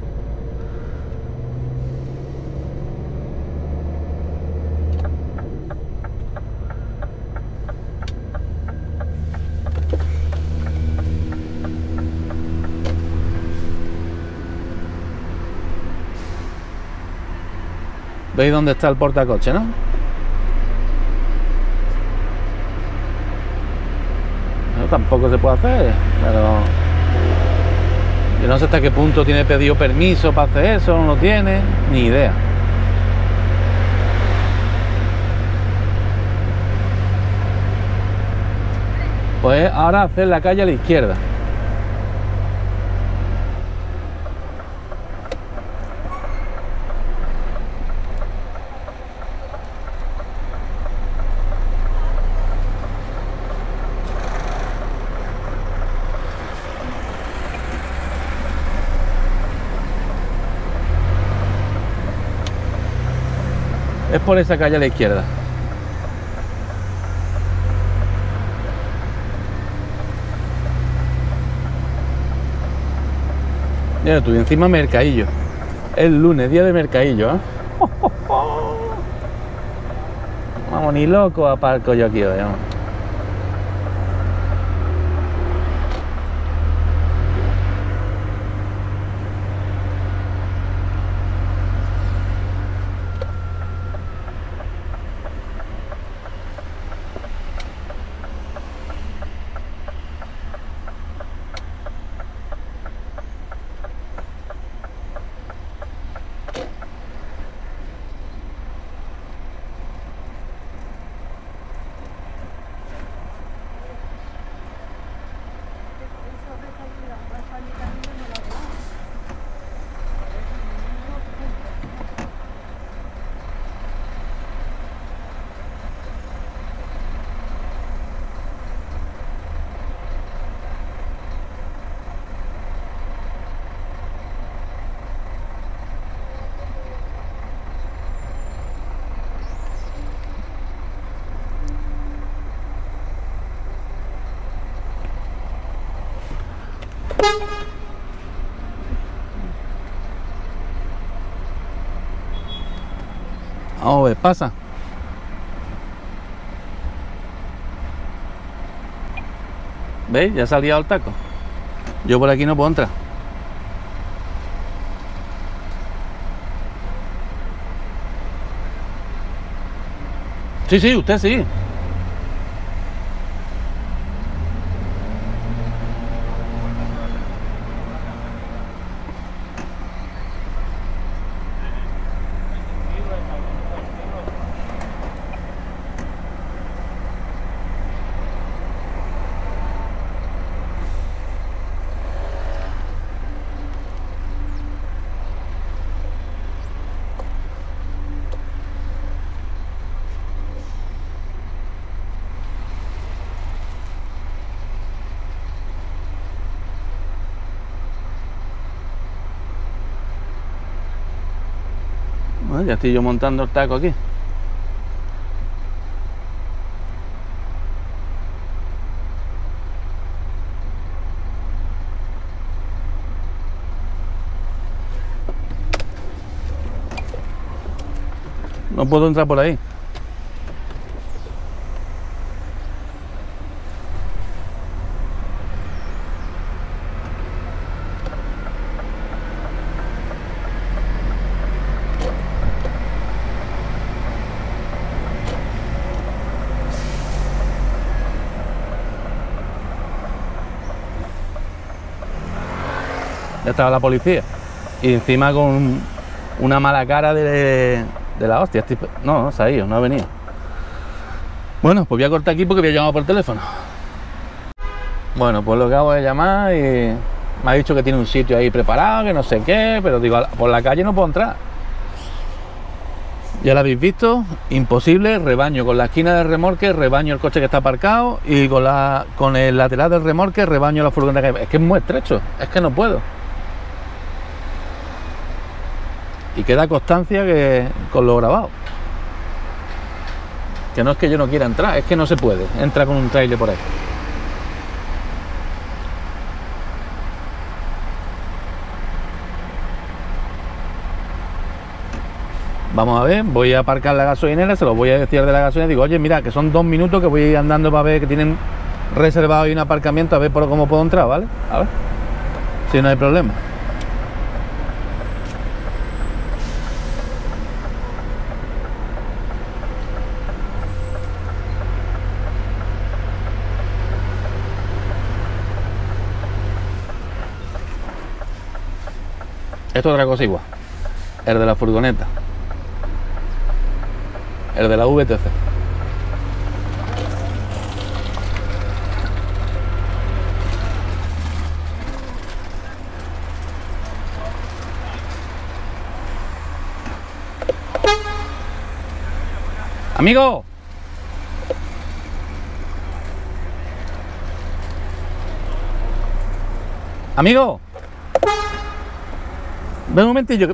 ¿Veis dónde está el portacoche, no? No, tampoco se puede hacer, pero yo no sé hasta qué punto tiene pedido permiso para hacer eso, no lo tiene, ni idea. Pues ahora hacer la calle a la izquierda. Es por esa calle a la izquierda. Mira tú, y encima mercadillo. El lunes, día de mercadillo, ¿eh? Vamos, ni loco aparco yo aquí hoy, vamos. Vamos a ver, pasa. ¿Veis? Ya salía al taco. Yo por aquí no puedo entrar. Sí, sí, usted sí. Bueno, ya estoy yo montando el taco aquí. No puedo entrar por ahí. ya estaba la policía. Y encima con una mala cara de la hostia. No se ha ido, no ha venido. Bueno, pues voy a cortar aquí porque voy a llamar por teléfono. Bueno, pues lo que hago es llamar y me ha dicho que tiene un sitio ahí preparado, que no sé qué, pero digo, por la calle no puedo entrar. Ya lo habéis visto, imposible, rebaño con la esquina del remolque, rebaño el coche que está aparcado y con el lateral del remolque rebaño la furgoneta que... Es que es muy estrecho, es que no puedo. Y queda constancia que con lo grabado. Que no es que yo no quiera entrar, es que no se puede, entra con un trailer por ahí. Vamos a ver, voy a aparcar la gasolinera, se lo voy a decir de la gasolinera, digo, oye, mira, que son 2 minutos que voy a ir andando para ver que tienen reservado ahí un aparcamiento, a ver por cómo puedo entrar, ¿vale? A ver, si no hay problema. Esto es otra cosa igual, el de la furgoneta. El de la VTC. Amigo. Amigo. Ven un momentillo.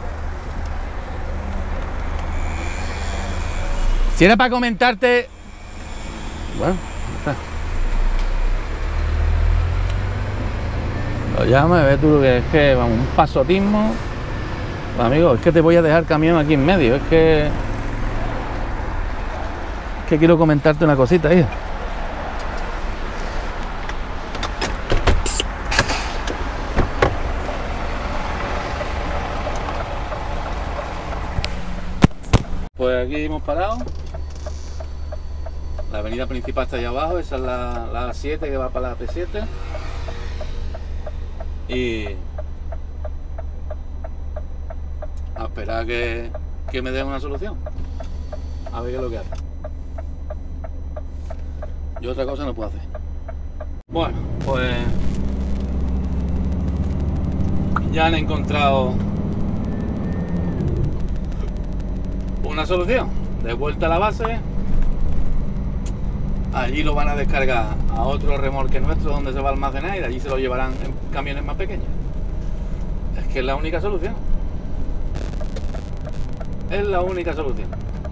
Si era para comentarte... Bueno, está. Lo llama, ves tú que es que, vamos, un pasotismo. Amigo, es que te voy a dejar el camión aquí en medio, es que quiero comentarte una cosita ahí. Pues aquí hemos parado. La avenida principal está allá abajo, esa es la A7 que va para la P7. Y a esperar que me den una solución. A ver qué es lo que hace. Yo otra cosa no puedo hacer. Bueno, pues ya han encontrado una solución. De vuelta a la base. Allí lo van a descargar a otro remolque nuestro donde se va a almacenar y de allí se lo llevarán en camiones más pequeños. Es que es la única solución. Es la única solución.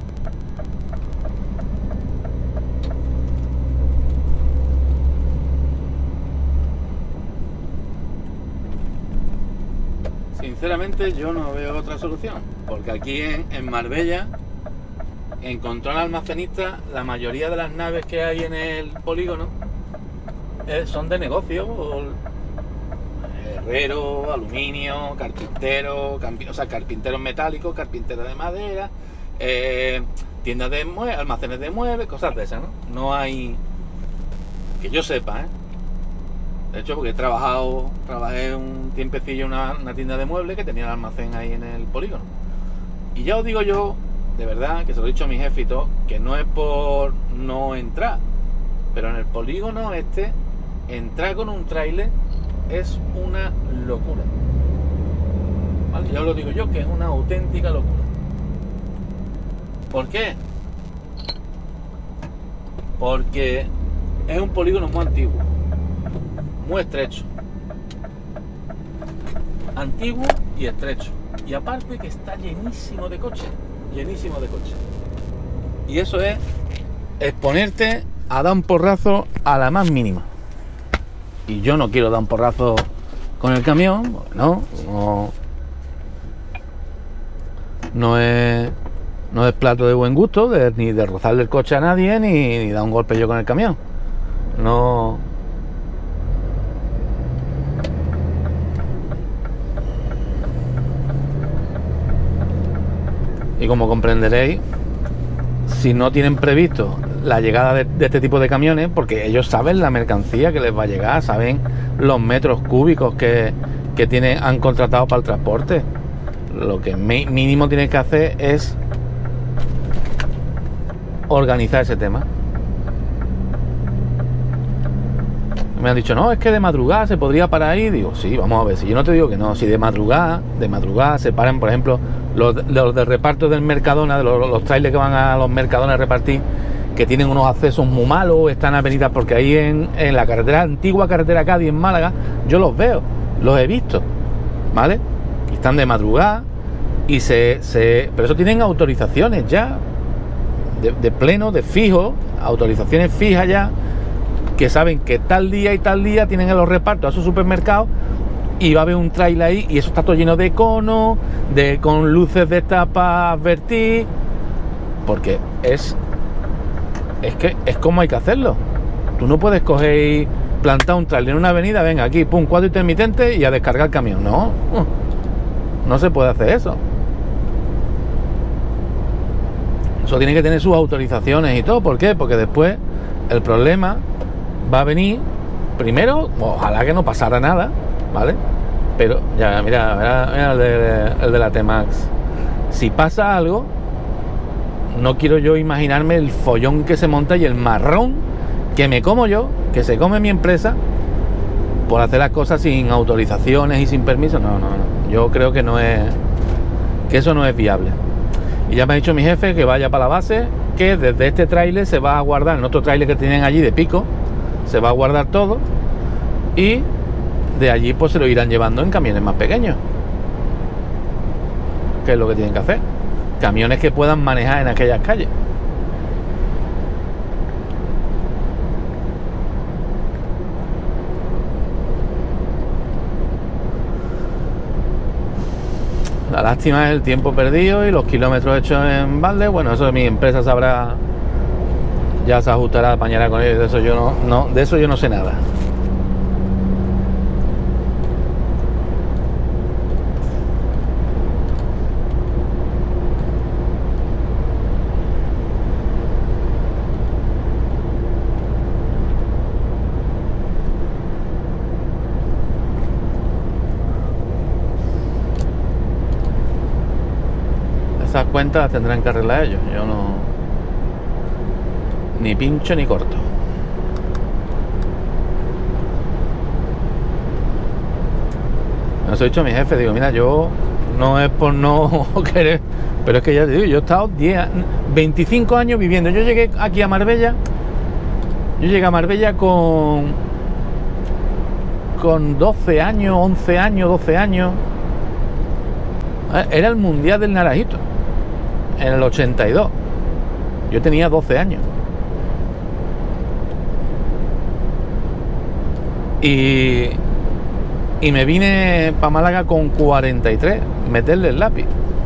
Sinceramente yo no veo otra solución, porque aquí en Marbella, en control almacenista, la mayoría de las naves que hay en el polígono son de negocio, herrero, aluminio, carpintero, o sea, carpinteros metálicos, carpinteros de madera, tiendas de muebles, almacenes de muebles, cosas de esas, ¿no? No hay, que yo sepa, De hecho, porque trabajé un tiempecillo en una tienda de muebles que tenía el almacén ahí en el polígono. Y ya os digo yo, de verdad, que se lo he dicho a mi jefe y todo, que no es por no entrar, pero en el polígono entrar con un tráiler es una locura. ¿Vale? Ya os lo digo yo, que es una auténtica locura. ¿Por qué? Porque es un polígono muy antiguo, muy estrecho, antiguo y estrecho, y aparte que está llenísimo de coches, y eso es exponerte a dar un porrazo a la más mínima, y yo no quiero dar un porrazo con el camión, no es plato de buen gusto, ni de rozarle el coche a nadie, ni dar un golpe yo con el camión, no. Y como comprenderéis, si no tienen previsto la llegada de este tipo de camiones, porque ellos saben la mercancía que les va a llegar, saben los metros cúbicos que que han contratado para el transporte. Lo que mínimo tienes que hacer es organizar ese tema. Me han dicho, no, es que de madrugada se podría parar ahí. Digo, sí, vamos a ver, si yo no te digo que no, si de madrugada se paran, por ejemplo, los de reparto del Mercadona, de los trailers que van a los Mercadonas a repartir, que tienen unos accesos muy malos, están avenidas, porque ahí en la carretera, antigua carretera Cádiz en Málaga, yo los veo, los he visto, ¿vale? Y están de madrugada y pero eso tienen autorizaciones ya, de pleno, de fijo, autorizaciones fijas ya, que saben que tal día y tal día tienen en los repartos a su supermercado y va a haber un trailer ahí y eso está todo lleno de conos, con luces de estas para advertir, porque es que es como hay que hacerlo. Tú no puedes coger y plantar un trailer en una avenida, venga aquí, pum, 4 intermitentes y a descargar el camión. No se puede hacer eso. Eso tiene que tener sus autorizaciones y todo. ¿Por qué? Porque después el problema va a venir, primero, ojalá que no pasara nada, ¿vale? Pero ya, mira el de la T-Max. Si pasa algo, no quiero yo imaginarme el follón que se monta y el marrón que me como yo, que se come mi empresa, por hacer las cosas sin autorizaciones y sin permiso. No. Yo creo que eso no es viable. Y ya me ha dicho mi jefe que vaya para la base, que desde este tráiler se va a guardar, en otro tráiler que tienen allí de pico, se va a guardar todo y de allí pues se lo irán llevando en camiones más pequeños, que es lo que tienen que hacer, camiones que puedan manejar en aquellas calles. La lástima es el tiempo perdido y los kilómetros hechos en balde. Bueno, eso mi empresa sabrá, ya se ajustará, apañará con ellos. De eso yo no sé nada. Esas cuentas las tendrán que arreglar ellos. Yo no, ni pincho ni corto. Eso he dicho a mi jefe, digo, mira, yo no es por no querer, pero es que ya te digo, yo he estado 25 años viviendo. Yo llegué aquí a Marbella, con 12 años, 11 años, 12 años. Era el Mundial del Naranjito en el 82. Yo tenía 12 años. Y me vine para Málaga con 43, meterle el lápiz.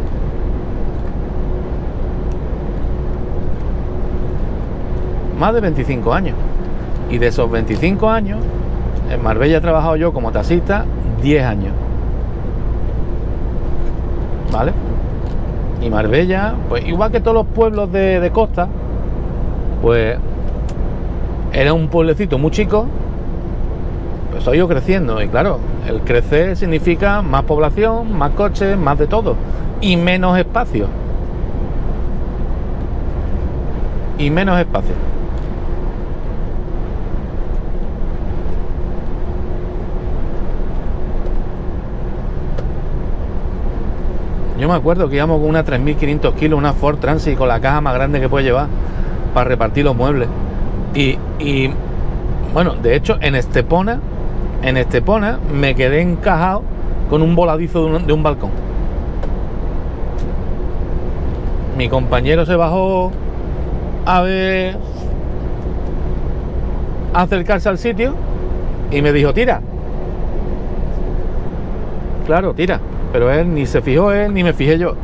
Más de 25 años. Y de esos 25 años, en Marbella he trabajado yo como taxista 10 años. ¿Vale? Y Marbella, pues igual que todos los pueblos de costa, pues era un pueblecito muy chico, pues ha ido creciendo. Y claro, el crecer significa más población, más coches, más de todo y menos espacio. Yo me acuerdo que íbamos con una 3.500 kilos, una Ford Transit con la caja más grande que puede llevar para repartir los muebles. Y bueno, de hecho en Estepona me quedé encajado con un voladizo de un balcón. Mi compañero se bajó a acercarse al sitio y me dijo, tira. Claro, tira. Pero él ni se fijó ni me fijé yo.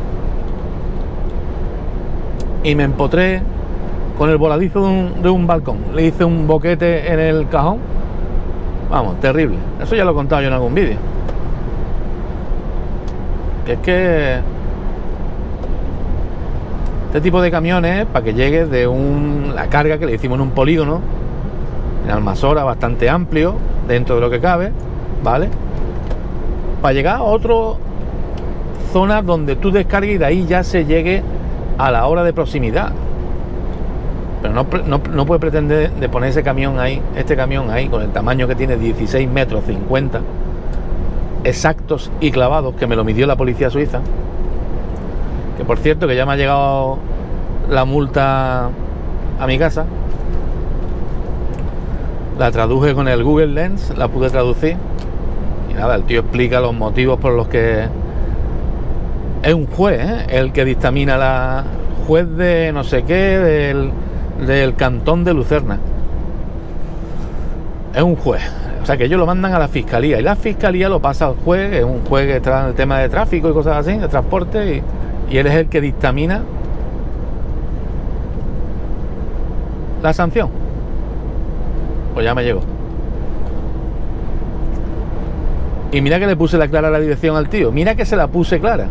Y me empotré con el voladizo de un balcón. Le hice un boquete en el cajón. Vamos, terrible. Eso ya lo he contado yo en algún vídeo. Que es que este tipo de camiones, para que llegue de la carga que le hicimos en un polígono, en Almasora, bastante amplio, dentro de lo que cabe, ¿vale? para llegar a otra zona donde tú descargues y de ahí ya se llegue a la hora de proximidad. Pero no puede pretender de poner ese camión ahí, este camión ahí, con el tamaño que tiene, 16 metros 50 exactos y clavados, que me lo midió la policía suiza, que por cierto que ya me ha llegado la multa a mi casa. La traduje con el Google Lens, la pude traducir y nada, el tío explica los motivos por los que es un juez, el que dictamina, la juez de no sé qué del cantón de Lucerna, es un juez, o sea que ellos lo mandan a la fiscalía y la fiscalía lo pasa al juez, que es un juez que está en el tema de tráfico y cosas así, de transporte, y él es el que dictamina la sanción. Pues ya me llegó. Y mira que le puse la clara la dirección al tío. Mira que se la puse clara.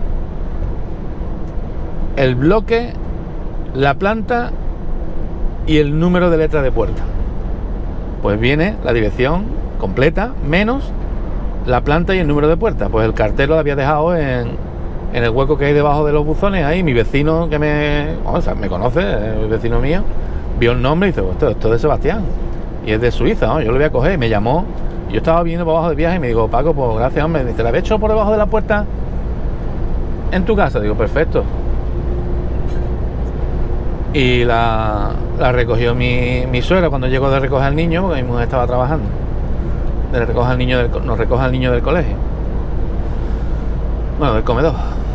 El bloque, la planta y el número de letra de puerta. Pues viene la dirección completa menos la planta y el número de puerta. Pues el cartel lo había dejado en el hueco que hay debajo de los buzones. Ahí mi vecino que me conoce, el vecino mío, vio el nombre y dice, esto es de Sebastián. Y es de Suiza, ¿no? Yo lo voy a coger, y me llamó. Yo estaba viniendo por abajo de viaje y me digo, Paco, pues gracias, hombre. ¿Te la había hecho por debajo de la puerta en tu casa? Digo, perfecto. Y la recogió mi suegra cuando llegó de recoger al niño, porque mi mujer estaba trabajando. Nos recoge al niño del colegio. Bueno, del comedor.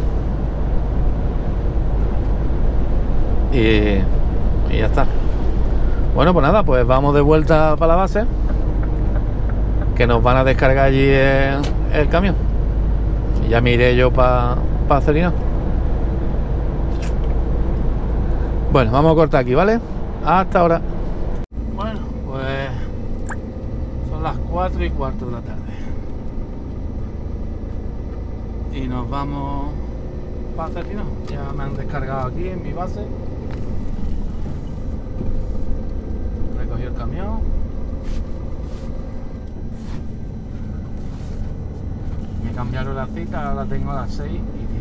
Y ya está. Bueno, pues nada, pues vamos de vuelta para la base, que nos van a descargar allí el camión. Y ya me iré yo para Cerino. Bueno, vamos a cortar aquí, ¿vale? Hasta ahora. Bueno, pues son las 4:15 de la tarde. Y nos vamos para Cerino. Ya me han descargado aquí en mi base. Recogí el camión. Me cambiaron la cita, ahora la tengo a las 6:10.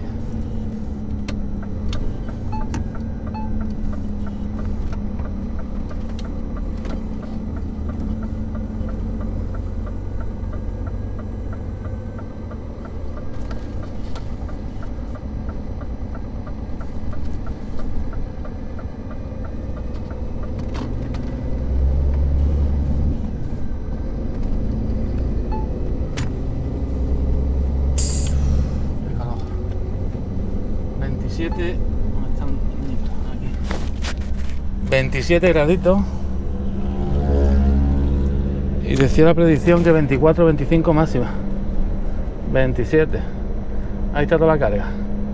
¿Dónde están? Aquí. 27 graditos. Y decía la predicción que 24, 25 máxima. 27. Ahí está toda la carga.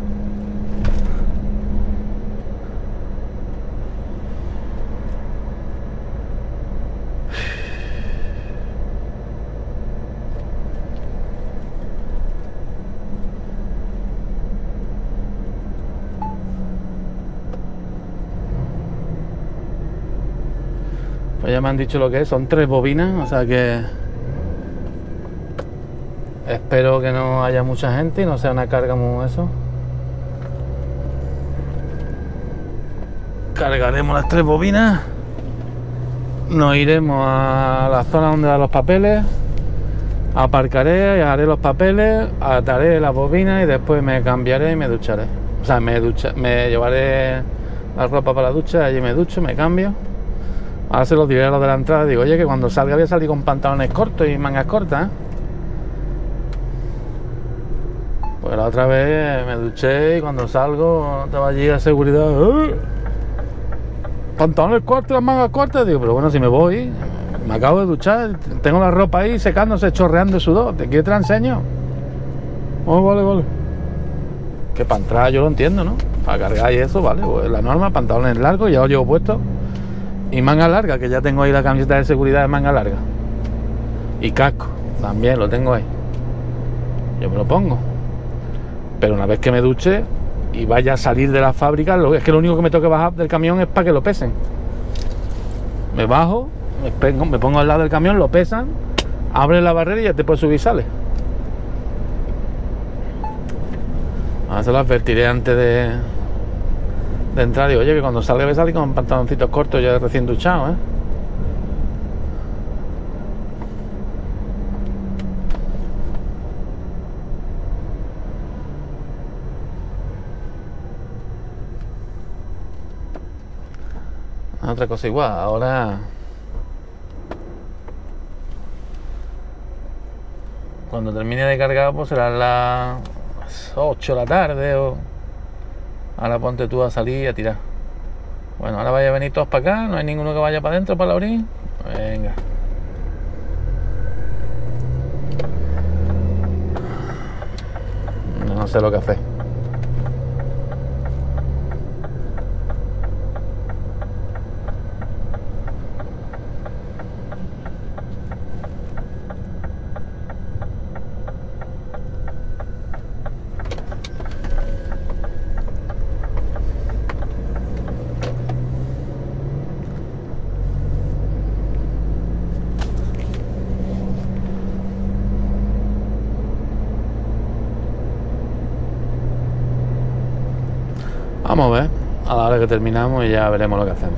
Pues ya me han dicho lo que es, son 3 bobinas, o sea que espero que no haya mucha gente y no sea una carga muy eso. Cargaremos las 3 bobinas, nos iremos a la zona donde dan los papeles, aparcaré, haré los papeles, ataré las bobinas y después me cambiaré y me ducharé. O sea, me llevaré la ropa para la ducha, allí me ducho, me cambio. Ahora se los diré a los de la entrada. Digo, oye, que cuando salga voy a salir con pantalones cortos y mangas cortas, ¿eh? Pues la otra vez me duché y cuando salgo estaba allí a seguridad. Pantalones cortos y las mangas cortas. Digo, pero bueno, si me voy, me acabo de duchar, tengo la ropa ahí secándose, chorreando de sudor. ¿Te quieres te la enseño? Oh, vale. Que para entrar yo lo entiendo, ¿no? Para cargar y eso, vale. Pues la norma, pantalones largos, ya los llevo puestos. Y manga larga, que ya tengo ahí la camiseta de seguridad de manga larga. Y casco, también lo tengo ahí. Yo me lo pongo. Pero una vez que me duche y vaya a salir de la fábrica, es que lo único que me tengo que bajar del camión es para que lo pesen. Me bajo, me pongo al lado del camión, lo pesan, abre la barrera y ya te puedes subir y sale. Ahora se lo advertiré antes de entrar. Digo, oye, que cuando salga voy a salir con pantaloncitos cortos ya recién duchado, ¿eh? Otra cosa igual, ahora cuando termine de cargar pues serán las 8 de la tarde o ahora ponte tú a salir y a tirar. Bueno, ahora vaya a venir todos para acá, no hay ninguno que vaya para adentro, para la orilla. Venga. No sé lo que hacer. Vamos a ver, a la hora que terminamos y ya veremos lo que hacemos.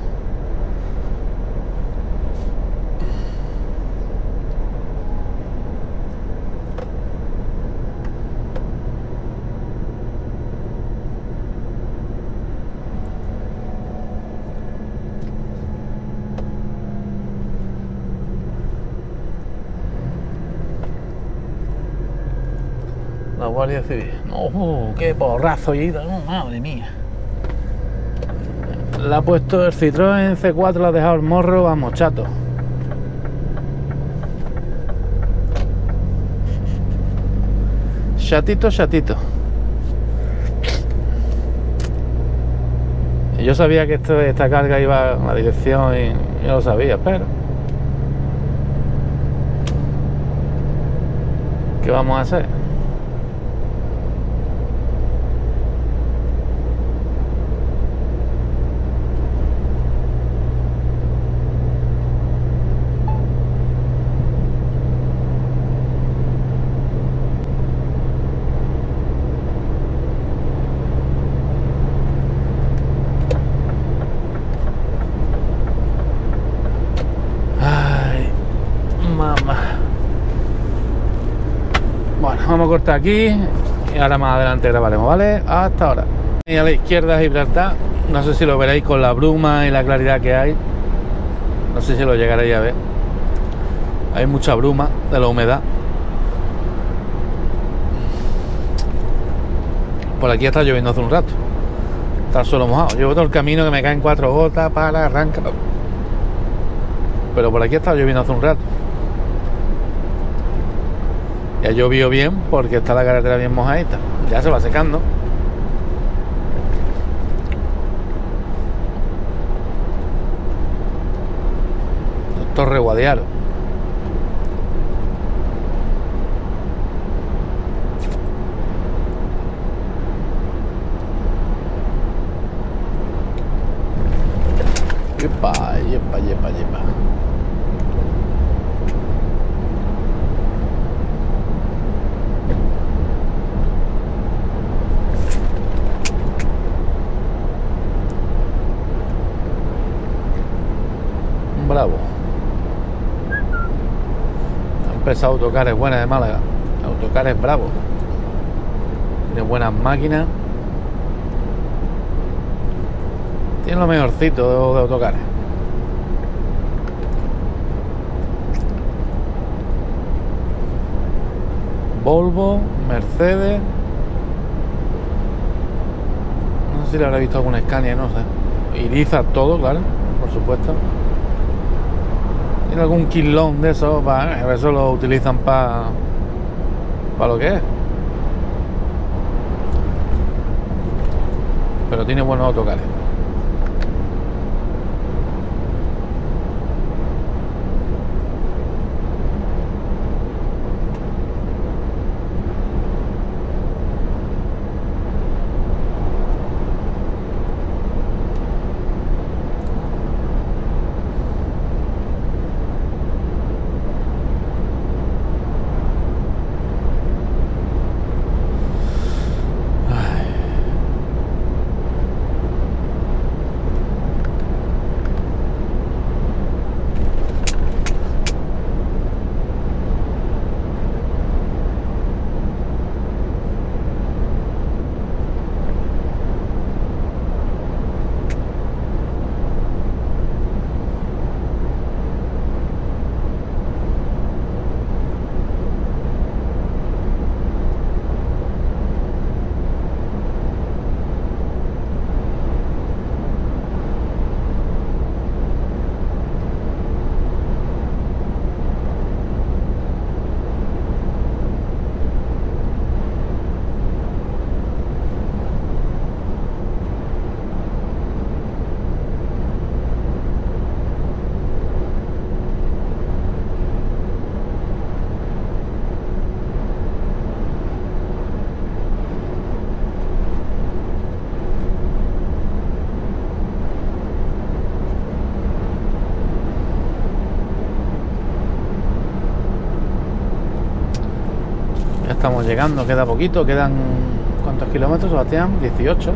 La Guardia Civil. ¡Oh, qué porrazo ido! ¡Oh, madre mía! Le ha puesto el Citroën C4, le ha dejado el morro, vamos, chato. Chatito, chatito. Y yo sabía que esta carga iba en la dirección y yo lo sabía, pero ¿qué vamos a hacer? Bueno, vamos a cortar aquí y ahora más adelante grabaremos, ¿vale? Hasta ahora. Y a la izquierda Gibraltar, no sé si lo veréis con la bruma y la claridad que hay, no sé si lo llegaréis a ver. Hay mucha bruma de la humedad. Por aquí está lloviendo hace un rato, está el suelo mojado. Llevo todo el camino que me caen 4 gotas para arrancar, pero por aquí está lloviendo hace un rato. Ya llovió bien porque está la carretera bien mojadita. Ya se va secando. Torre Guadiaro. Yepa, yepa, yepa, yepa. Bravo. La empresa Autocares buena de Málaga. Autocares Bravo. Tiene buenas máquinas. Tiene lo mejorcito de Autocares. Volvo, Mercedes. No sé si le habrá visto algún Scania, no sé. Iriza todo, claro, por supuesto. Tiene algún quilón de esos, a eso lo utilizan para lo que es. Pero tiene buenos autocares. Ay. estamos llegando, queda poquito, quedan ¿cuántos kilómetros, Sebastián? 18.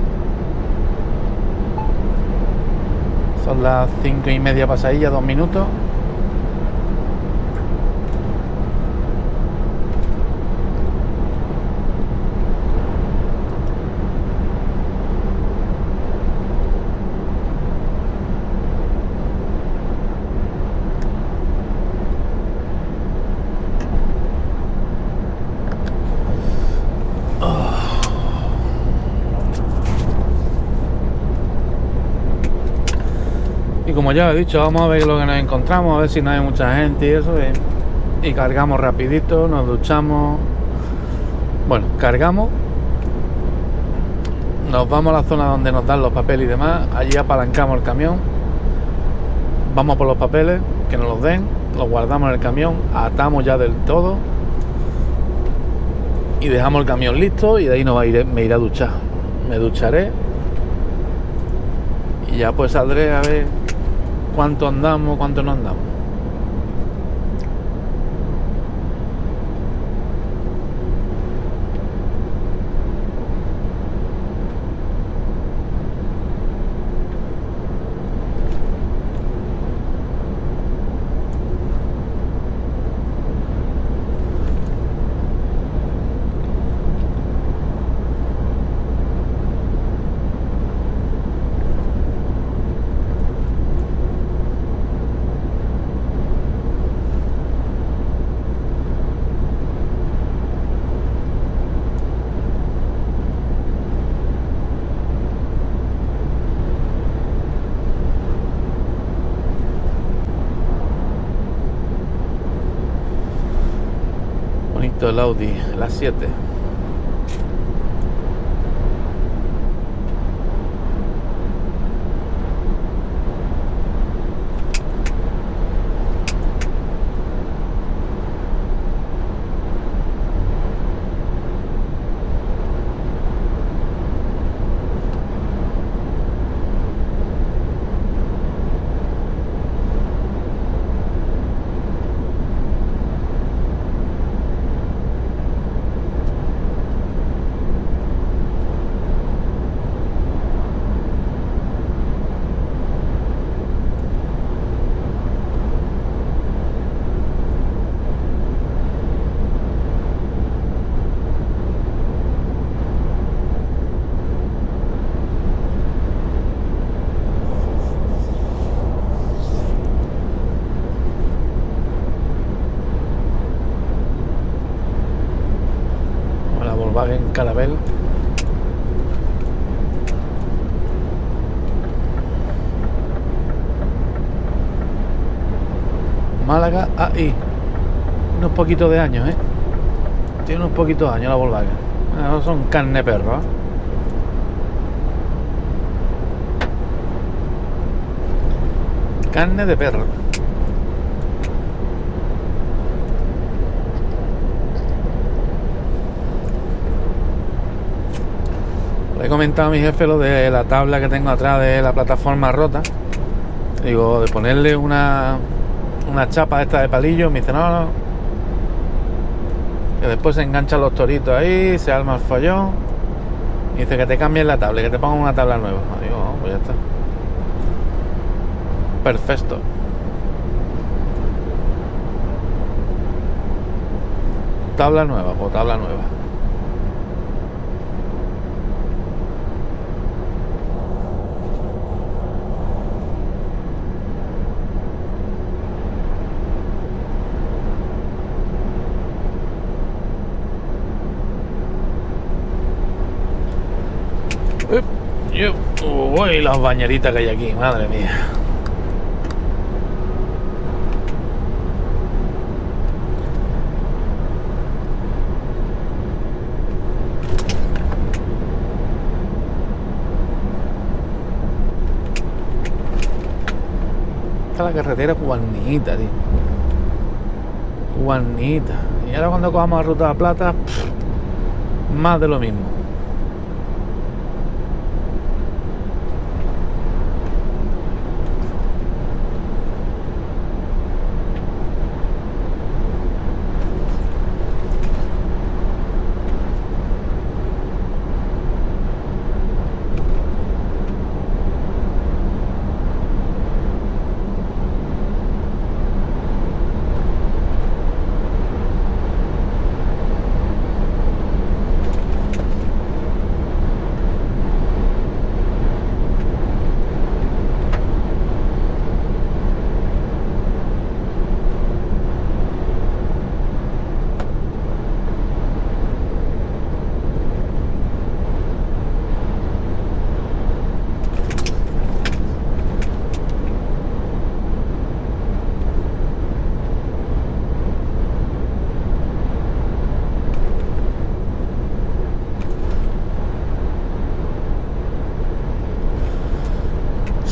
Son las 5:30 pasadilla, 2 minutos. Como ya he dicho, vamos a ver lo que nos encontramos, a ver si no hay mucha gente y eso, y cargamos rapidito, nos duchamos, bueno, cargamos, nos vamos a la zona donde nos dan los papeles y demás, allí apalancamos el camión, vamos por los papeles, que nos los den, los guardamos en el camión, atamos ya del todo y dejamos el camión listo, y de ahí me iré a duchar, me ducharé y ya pues saldré a ver cuánto andamos, cuánto no andamos. El Audi, las 7. Volkswagen Caravelle. Málaga AI. Unos poquitos de años, Tiene unos poquitos años la Volkswagen. No son carne perro, Carne de perro. Le he comentado a mi jefe lo de la tabla que tengo atrás de la plataforma rota. Digo, de ponerle una chapa esta de palillo. Me dice, no, que después se enganchan los toritos ahí, se arma el follón. Y dice que te cambien la tabla, que te pongan una tabla nueva. Digo, oh, pues ya está. Perfecto. Tabla nueva, pues tabla nueva. Uy, las bañeritas que hay aquí, madre mía. Está la carretera cubanita, tío. Cubanita. Y ahora cuando cojamos la Ruta de la Plata, más de lo mismo.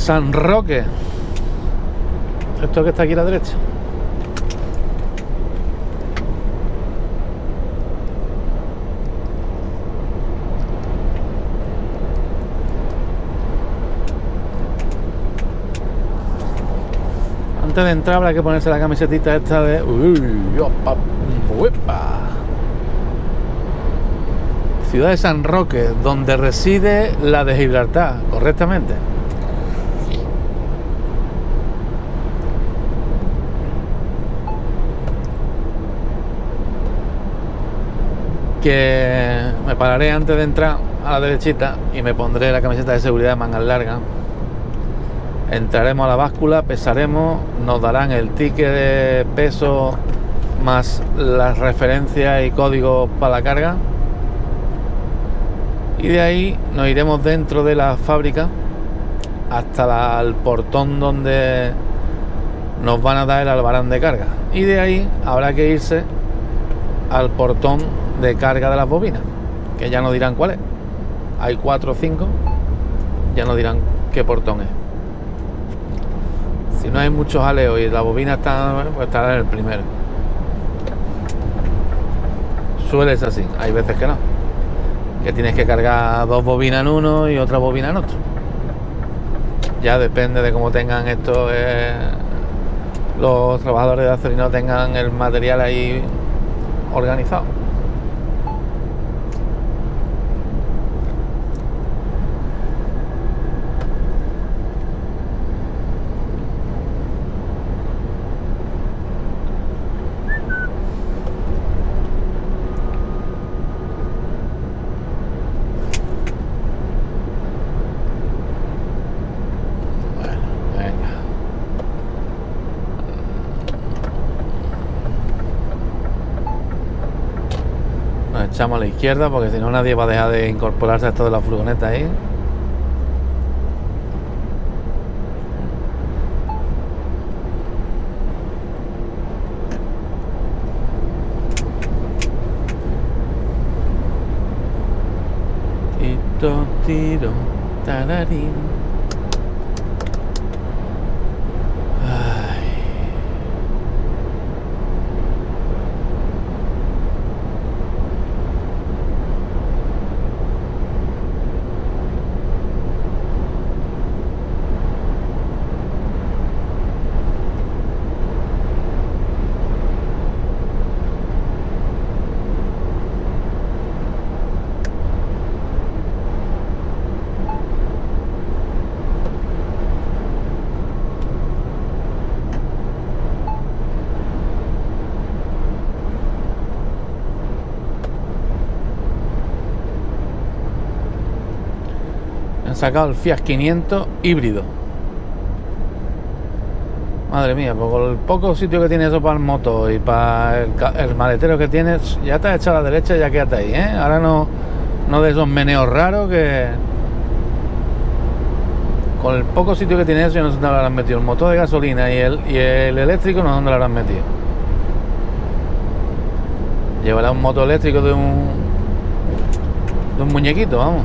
San Roque. Esto que está aquí a la derecha. Antes de entrar habrá que ponerse la camisetita esta de Ciudad de San Roque, donde reside la de Gibraltar, correctamente. Que me pararé antes de entrar a la derechita y me pondré la camiseta de seguridad de mangas largas. Entraremos a la báscula, pesaremos, nos darán el ticket de peso más las referencias y códigos para la carga, y de ahí nos iremos dentro de la fábrica hasta el portón donde nos van a dar el albarán de carga, y de ahí habrá que irse al portón de carga de las bobinas, que ya nos dirán cuál es. Hay 4 o 5, ya nos dirán qué portón es. Si no hay muchos jaleos y la bobina está, pues estará en el primero. Suele ser así, hay veces que no, que tienes que cargar 2 bobinas en uno y otra bobina en otro. Ya depende de cómo tengan esto, los trabajadores de Acerinox tengan el material ahí organizado. Echamos a la izquierda porque si no nadie va a dejar de incorporarse a esto de la furgoneta ahí. Tito, tiro, tararín. Sacado el Fiat 500 híbrido. Madre mía, pues con el poco sitio que tiene eso para el motor y para el maletero que tienes, ya te has echado a la derecha y ya quédate ahí, ¿eh? Ahora no de esos meneos raros que... Con el poco sitio que tiene eso, yo no sé dónde lo habrán metido. El motor de gasolina y el eléctrico, no sé dónde lo habrán metido. Llevará un motor eléctrico de un muñequito, vamos.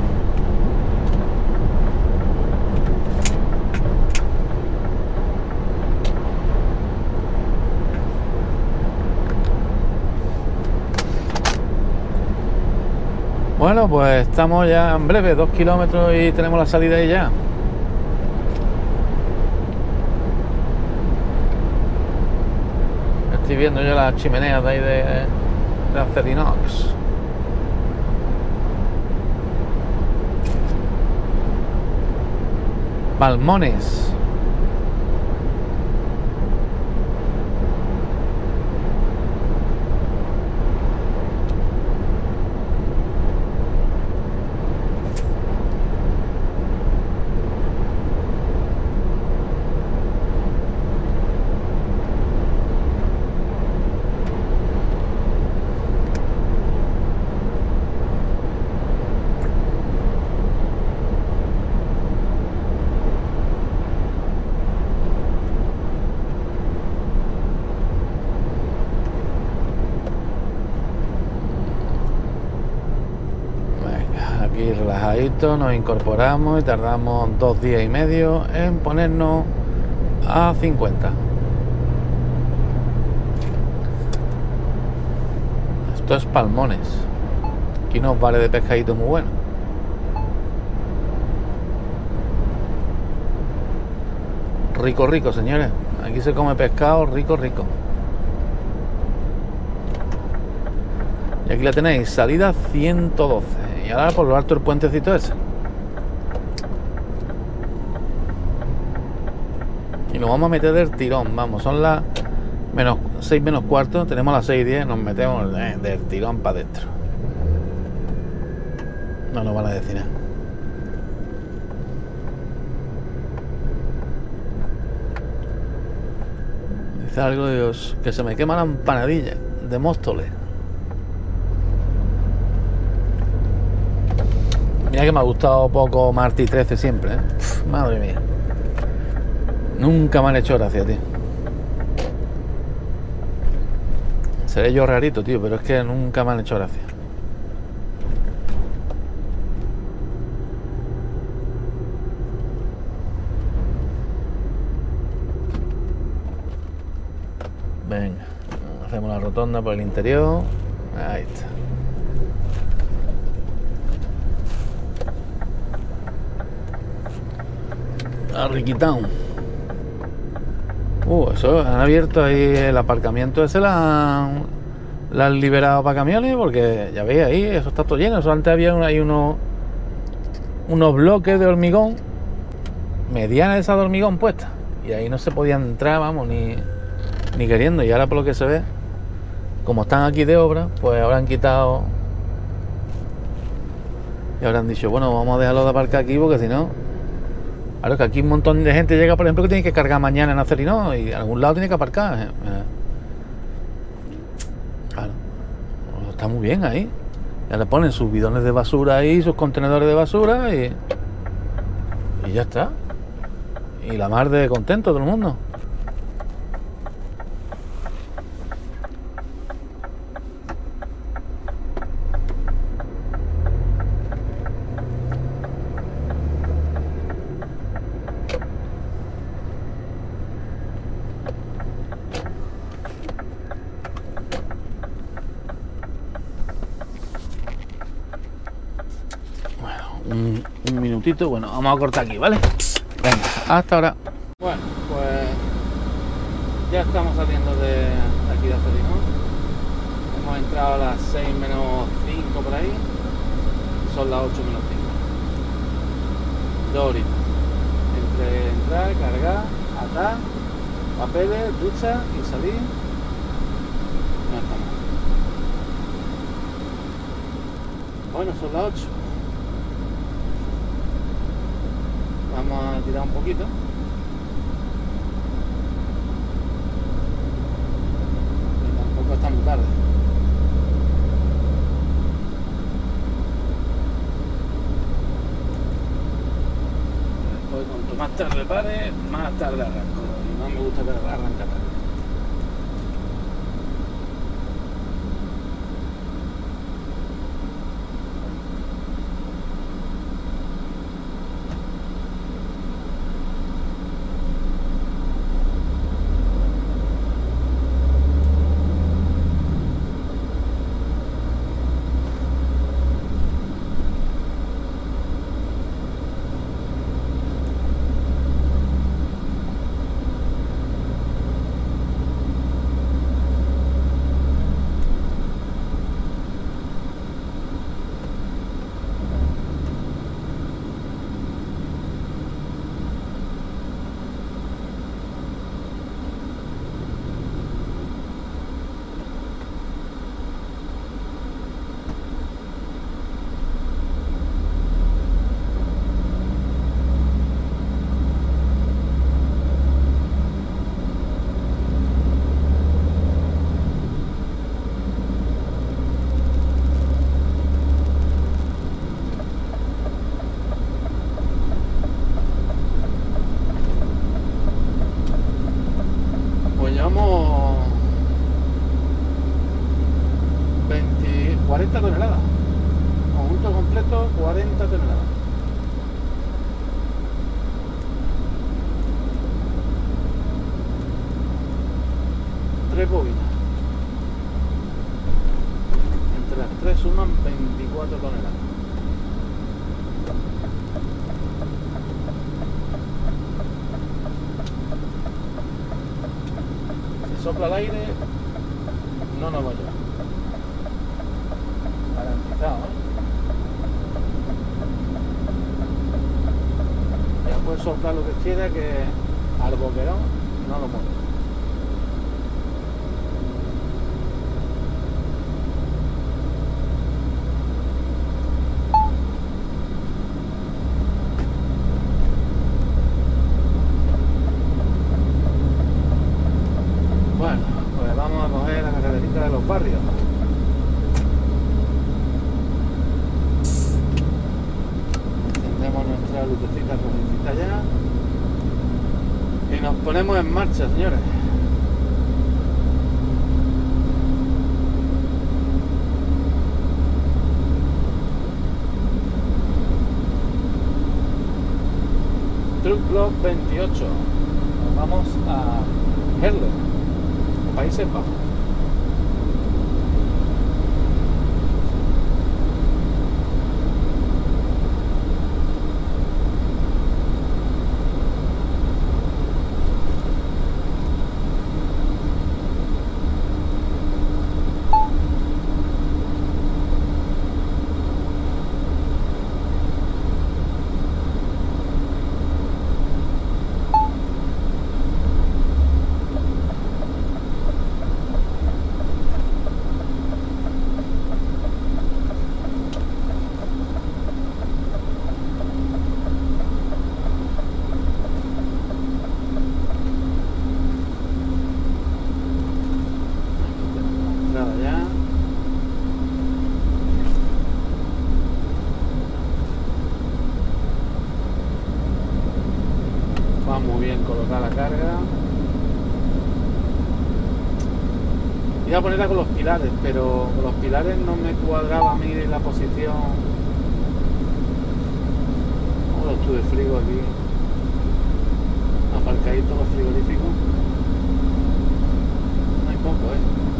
Bueno, pues estamos ya en breve, 2 kilómetros y tenemos la salida ahí ya. Estoy viendo yo las chimeneas de ahí de Acerinox. Balmones. relajadito, nos incorporamos y tardamos 2 días y medio en ponernos a 50. Esto es Palmones. Aquí nos vale de pescadito muy bueno. Rico, rico, señores. Aquí se come pescado rico, rico. Y aquí la tenéis, salida 112. Y ahora por lo alto el puentecito ese. Y nos vamos a meter del tirón, vamos, son las 6 menos cuarto, tenemos las 6:10, nos metemos del tirón para adentro. No nos van a decir nada. Dice algo de Dios, que se me quema la empanadilla de Móstoles. Mira que me ha gustado poco Martí 13 siempre, ¿eh? Uf, madre mía. Nunca me han hecho gracia, tío. Seré yo rarito, tío, pero es que nunca me han hecho gracia. Venga, hacemos la rotonda por el interior. Ahí está. A Riquitown. Eso, han abierto ahí el aparcamiento ese, la han liberado para camiones, porque ya veis ahí, eso está todo lleno. Eso antes había ahí unos bloques de hormigón, mediana esa de hormigón puesta, y ahí no se podía entrar, vamos, ni queriendo. Y ahora por lo que se ve, como están aquí de obra, pues habrán quitado y habrán dicho, bueno, vamos a dejarlo de aparcar aquí, porque si no... Claro, que aquí un montón de gente llega, por ejemplo, que tiene que cargar mañana en Acerino y a algún lado tiene que aparcar. Claro, está muy bien ahí. Ya le ponen sus bidones de basura ahí, sus contenedores de basura y ya está. Y la mar de contento todo el mundo. Un minutito, bueno, vamos a cortar aquí, ¿vale? Venga, hasta ahora. Bueno, pues ya estamos saliendo de aquí de Acerino. Hemos entrado a las 6 menos 5 por ahí. Son las 8 menos 5. 2 horitas. Entre entrar, cargar, atar, papeles, ducha y salir. No está mal. Bueno, son las 8. Vamos a tirar un poquito. Y tampoco está muy tarde. Después, cuanto más tarde pare, más tarde arranco. Y no me gusta arrancar tarde. Llevamos 40 toneladas con cargamento completo 40 toneladas. Tres bobinas. Entre las tres suman 24 toneladas. Si sopla el aire, no nos va a llevar. Garantizado, ¿eh? Ya puede soplar lo que quiera, que al boquerón no lo mueve. Bueno, pues vamos a coger la carreterita de los barrios. Encendemos nuestra lucecita rojecita ya y nos ponemos en marcha, señores. Truck Block 28. Nos vamos a Herle, Países Bajos. Muy bien colocar la carga. Iba a ponerla con los pilares, pero con los pilares no me cuadraba a mí la posición. Como los tubos de frigo aquí aparcaditos, los frigoríficos. No hay poco,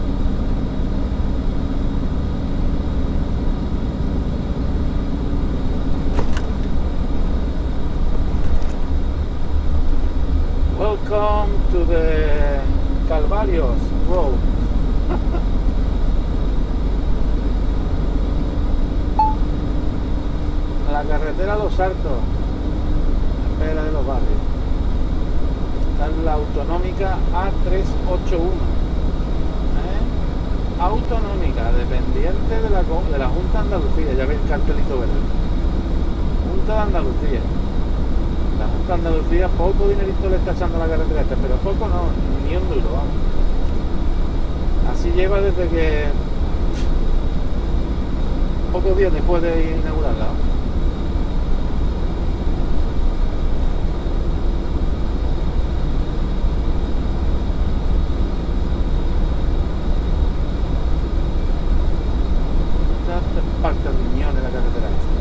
Welcome to the Calvarios Road. La carretera Los Altos, espera de los barrios. Está en la autonómica A381. Autonómica, dependiente de la Junta de Andalucía. Ya veis el cartelito verde. Junta de Andalucía. La Junta de Andalucía poco dinerito le está echando a la carretera esta, pero poco no, ni un duro, vamos. Así lleva desde que pocos días después de inaugurarla, ¿no? Esta parte de riñón de la carretera esta.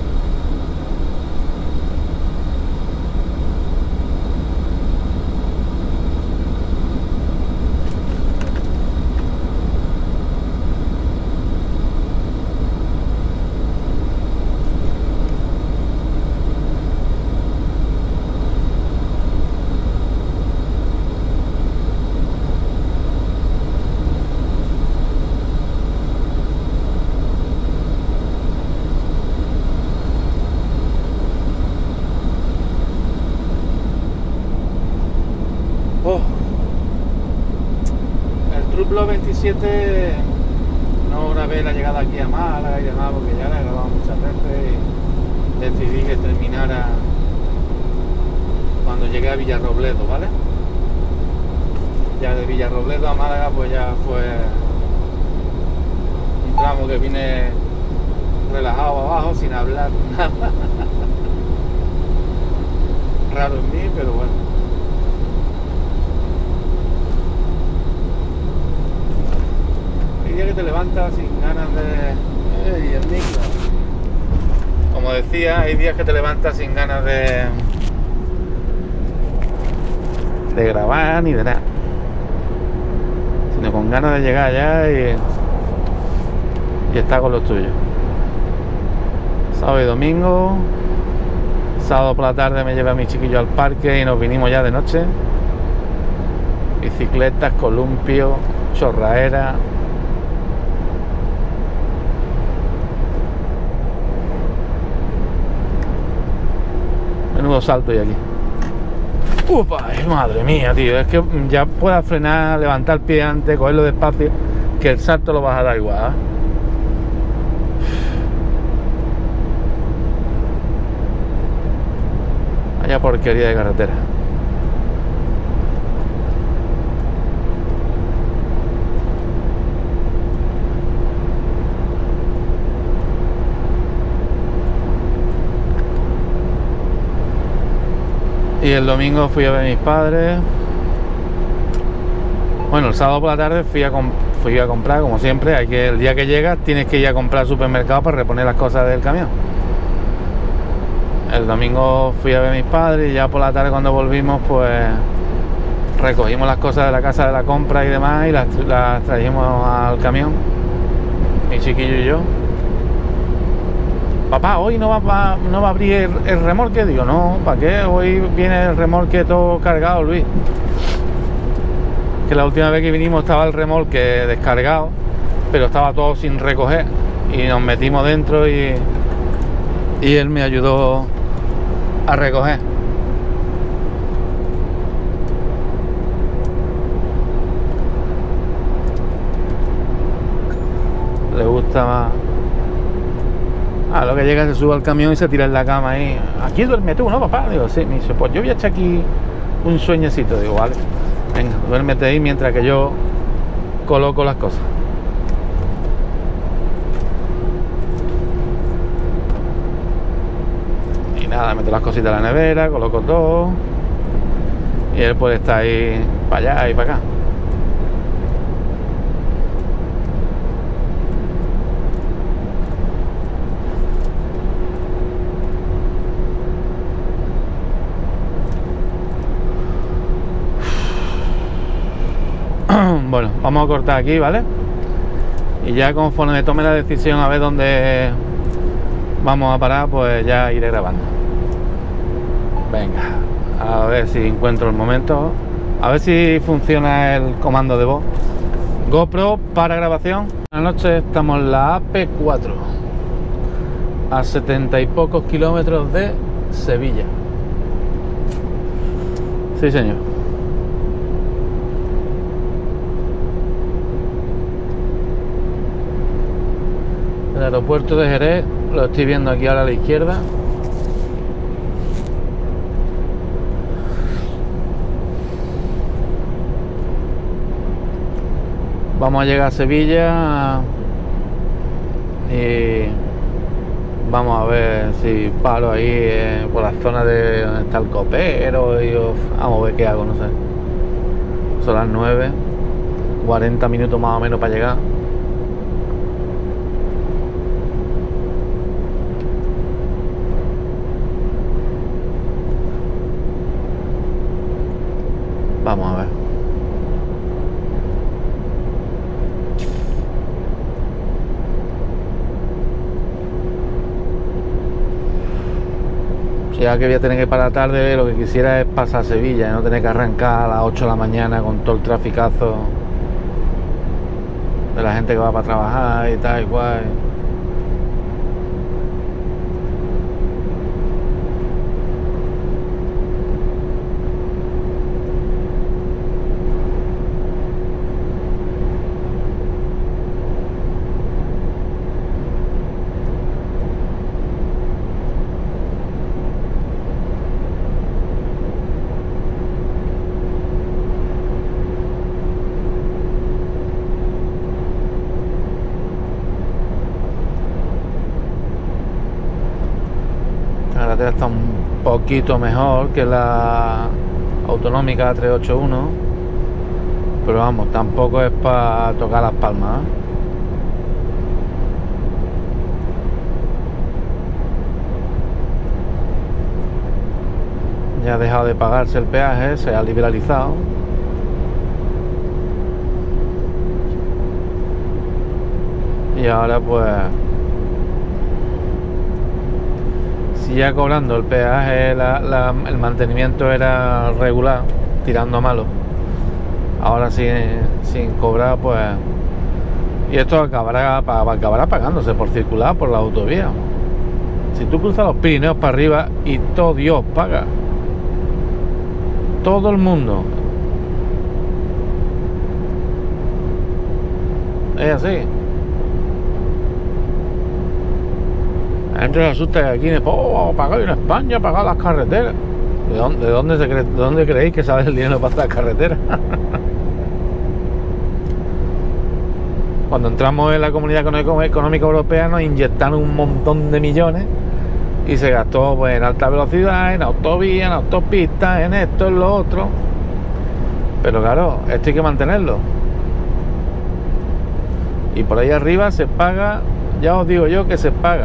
Truck 27 no grabé la llegada aquí a Málaga y demás porque ya la he grabado muchas veces y decidí que terminara cuando llegué a Villarrobledo, ¿vale? Ya de Villarrobledo a Málaga pues ya fue un tramo que vine relajado abajo sin hablar nada. Raro en mí, pero bueno. El día que te levantas sin ganas de... ¡Ey, el micro! como decía, hay días que te levantas sin ganas de grabar ni de nada, sino con ganas de llegar allá y estar con los tuyos. Sábado y domingo. Sábado por la tarde me llevé a mi chiquillo al parque y nos vinimos ya de noche. Bicicletas, columpio, chorraera. Menudo salto y aquí. ¡Upa! Madre mía, tío. Es que ya puedas frenar, levantar el pie antes, cogerlo despacio, que el salto lo vas a dar igual, ¿eh? Vaya porquería de carretera. Y el domingo fui a ver a mis padres. Bueno, el sábado por la tarde fui a comprar, como siempre. El día que llegas tienes que ir a comprar al supermercado para reponer las cosas del camión. El domingo fui a ver a mis padres y ya por la tarde, cuando volvimos, pues recogimos las cosas de la casa de la compra y demás y las trajimos al camión, mi chiquillo y yo. Papá, hoy no va a abrir el remolque. Digo, no, ¿para qué? Hoy viene el remolque todo cargado, Luis. Que la última vez que vinimos estaba el remolque descargado, pero estaba todo sin recoger. Y nos metimos dentro y él me ayudó a recoger. Le gusta más. Lo que llega, se sube al camión y se tira en la cama ahí. Aquí duerme tú, ¿no, papá? Digo, sí. Me dice, pues yo voy a echar aquí un sueñecito. Digo, vale, venga, duérmete ahí mientras que yo coloco las cosas. Y nada, meto las cositas en la nevera, coloco todo. Y él puede estar ahí para allá y para acá. Bueno, vamos a cortar aquí, ¿vale? Y ya conforme me tome la decisión a ver dónde vamos a parar, pues ya iré grabando. Venga, a ver si encuentro el momento. A ver si funciona el comando de voz. GoPro para grabación. Buenas noches, estamos en la AP4, a 70 y pocos kilómetros de Sevilla. Sí, señor. El aeropuerto de Jerez lo estoy viendo aquí ahora a la izquierda. Vamos a llegar a Sevilla y vamos a ver si paro ahí por la zona de donde está el copero y vamos a ver qué hago, no sé. Son las 9, 40 minutos más o menos para llegar. Vamos a ver. Ya que voy a tener que parar tarde, lo que quisiera es pasar a Sevilla y no tener que arrancar a las 8 de la mañana con todo el traficazo de la gente que va para trabajar y tal y cual. La carretera está un poquito mejor que la autonómica 381, pero vamos, tampoco es para tocar las palmas, ¿eh? ya ha dejado de pagarse el peaje, se ha liberalizado. Y ahora pues si ya cobrando el peaje el mantenimiento era regular, tirando a malo, ahora sin cobrar, pues, y esto acabará pagándose por circular por la autovía. Si tú cruzas los Pirineos para arriba y todo Dios paga, todo el mundo, es así. La gente se asusta que aquí pagar en España, pagar las carreteras. ¿De dónde creéis que sale el dinero para las carreteras? Cuando entramos en la Comunidad Económica Europea nos inyectaron un montón de millones y se gastó pues en alta velocidad, en autovías, en autopistas, en esto, en lo otro. Pero claro, esto hay que mantenerlo. Y por ahí arriba se paga, ya os digo yo que se paga.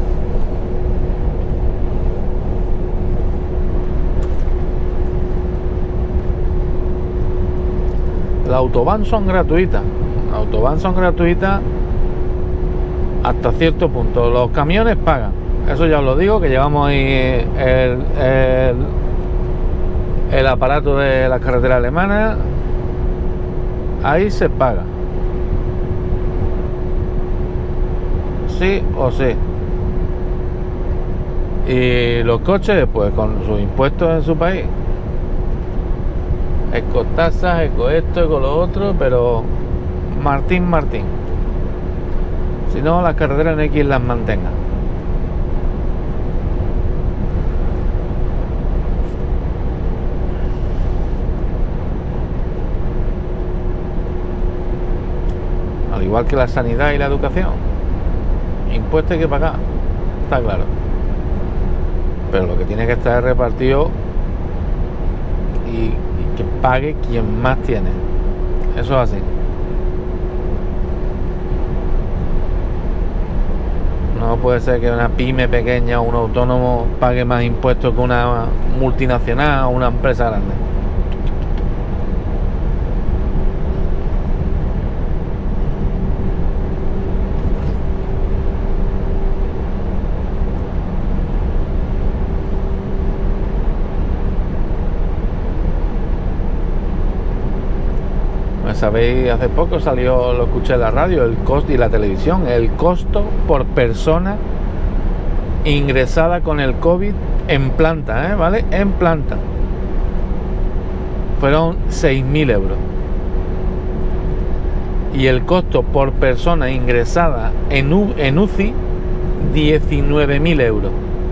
Las autobahn son gratuitas. Las autobahn son gratuitas hasta cierto punto. Los camiones pagan. Eso ya os lo digo, que llevamos ahí el aparato de las carreteras alemanas. Ahí se paga. Sí o sí. Y los coches, pues con sus impuestos en su país. Ecotasas, eco esto, eco lo otro, pero Martín. Si no, las carreteras no hay quien las mantenga. Al igual que la sanidad y la educación, impuestos hay que pagar, está claro. Pero lo que tiene que estar repartido y que pague quien más tiene. Eso es así. No puede ser que una pyme pequeña o un autónomo pague más impuestos que una multinacional o una empresa grande. Sabéis, hace poco salió, lo escuché en la radio, el costo y la televisión, el costo por persona ingresada con el COVID en planta, ¿vale? En planta. Fueron 6.000 euros. Y el costo por persona ingresada en UCI, 19.000 euros.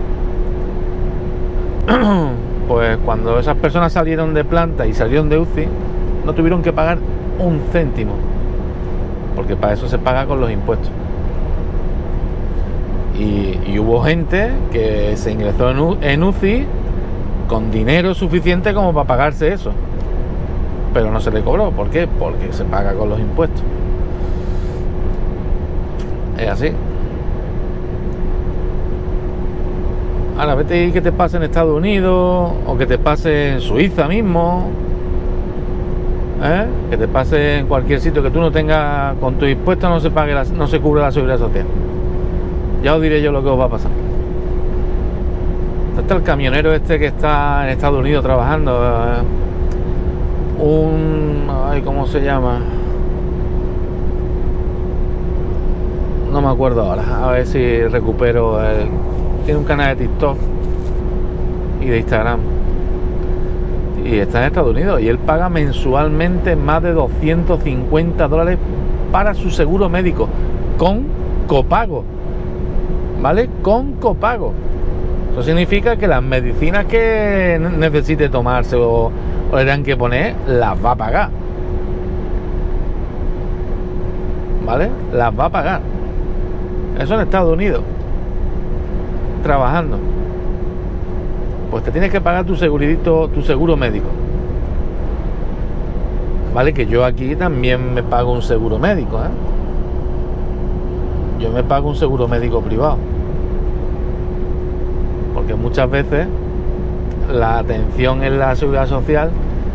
Pues cuando esas personas salieron de planta y salieron de UCI, no tuvieron que pagar un céntimo, porque para eso se paga con los impuestos. Y hubo gente que se ingresó en UCI con dinero suficiente como para pagarse eso, pero no se le cobró. ¿Por qué? Porque se paga con los impuestos. Es así. Ahora vete y que te pase en Estados Unidos, o que te pase en Suiza mismo, que te pase en cualquier sitio que tú no tengas, con tus impuestos no se pague, no se cubra la seguridad social. Ya os diré yo lo que os va a pasar. Está el camionero este que está en Estados Unidos trabajando, ¿cómo se llama? No me acuerdo ahora, a ver si recupero. Tiene un canal de TikTok y de Instagram y está en Estados Unidos, y él paga mensualmente más de $250 para su seguro médico con copago, ¿vale? Con copago. Eso significa que las medicinas que necesite tomarse o le tengan que poner, las va a pagar, ¿vale? Las va a pagar. Eso en Estados Unidos, trabajando. Pues te tienes que pagar tu seguro médico, ¿vale? Que yo aquí también me pago un seguro médico, Yo me pago un seguro médico privado, porque muchas veces la atención en la seguridad social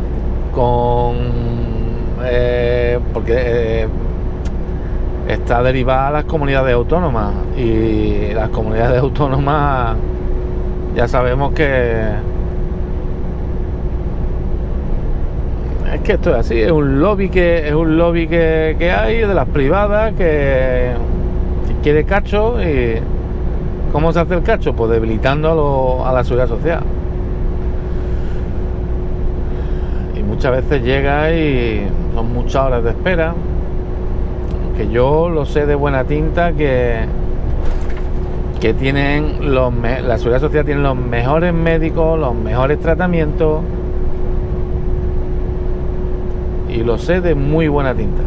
porque está derivada a las comunidades autónomas, y las comunidades autónomas ya sabemos que es que esto es así, es un lobby que hay de las privadas que quiere cacho. ¿Y cómo se hace el cacho? Pues debilitando a la seguridad social. Y muchas veces llega y son muchas horas de espera, que yo lo sé de buena tinta que tienen la seguridad social tiene los mejores médicos, los mejores tratamientos, y lo sé de muy buena tinta,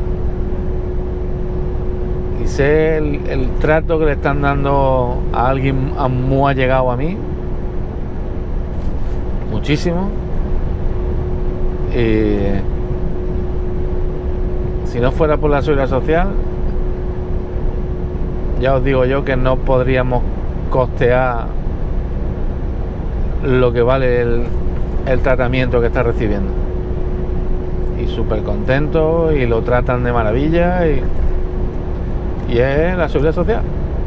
y sé el trato que le están dando a alguien muy allegado a mí, muchísimo. Y si no fuera por la seguridad social, ya os digo yo que no podríamos costear lo que vale el tratamiento que está recibiendo. Y súper contento, y lo tratan de maravilla, y es la seguridad social.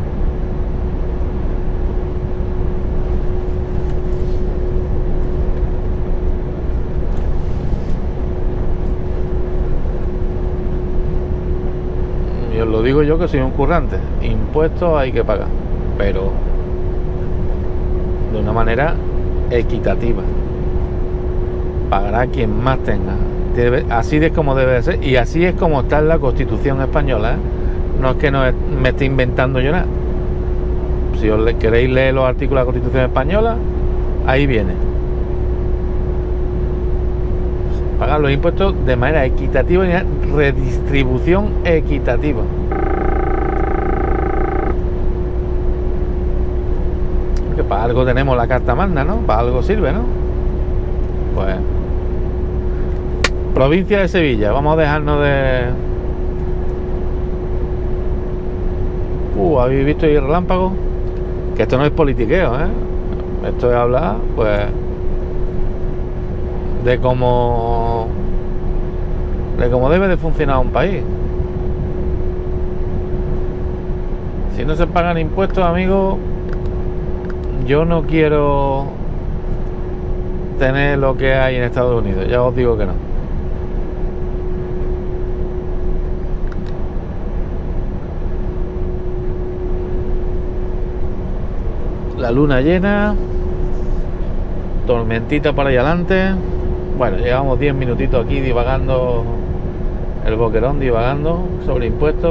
Y os lo digo yo, que soy un currante. Impuestos hay que pagar, pero de una manera equitativa. Pagará quien más tenga. Así es como debe de ser, y así es como está en la Constitución española, ¿eh? No es que me esté inventando yo nada. Si os queréis leer los artículos de la Constitución española, ahí viene. Pagar los impuestos de manera equitativa y redistribución equitativa. Porque para algo tenemos la Carta Magna, ¿no? Para algo sirve, ¿no? Pues provincia de Sevilla, vamos a dejarnos de... ¿habéis visto ahí el relámpago? Que esto no es politiqueo, ¿eh? Esto es hablar, pues, de cómo debe de funcionar un país. Si no se pagan impuestos, amigos, yo no quiero tener lo que hay en Estados Unidos, ya os digo que no. La luna llena, tormentita para allá adelante. Bueno, llevamos 10 minutitos aquí divagando, el boquerón divagando sobre impuestos.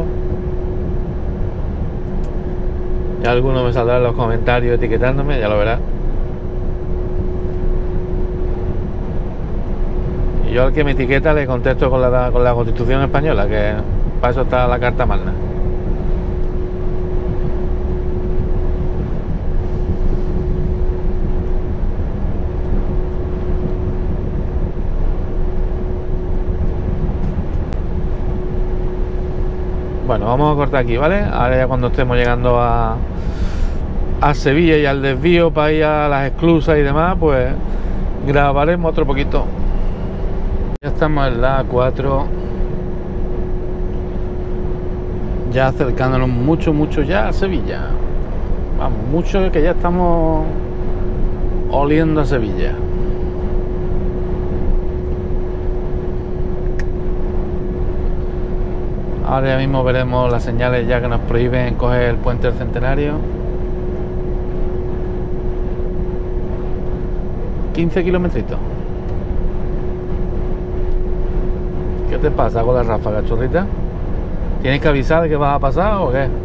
Ya alguno me saldrá en los comentarios etiquetándome, ya lo verás. Y yo al que me etiqueta le contesto con la Constitución española, que para eso está la Carta Magna. Bueno, vamos a cortar aquí, ¿vale? Ahora ya cuando estemos llegando a Sevilla y al desvío para ir a las esclusas y demás, pues grabaremos otro poquito. Ya estamos en la A4, ya acercándonos mucho ya a Sevilla. Vamos, mucho, que ya estamos oliendo a Sevilla. Ahora mismo veremos las señales ya que nos prohíben coger el puente del Centenario. 15 kilometritos. ¿Qué te pasa con la ráfaga, churrita? ¿Tienes que avisar de que vas a pasar o qué?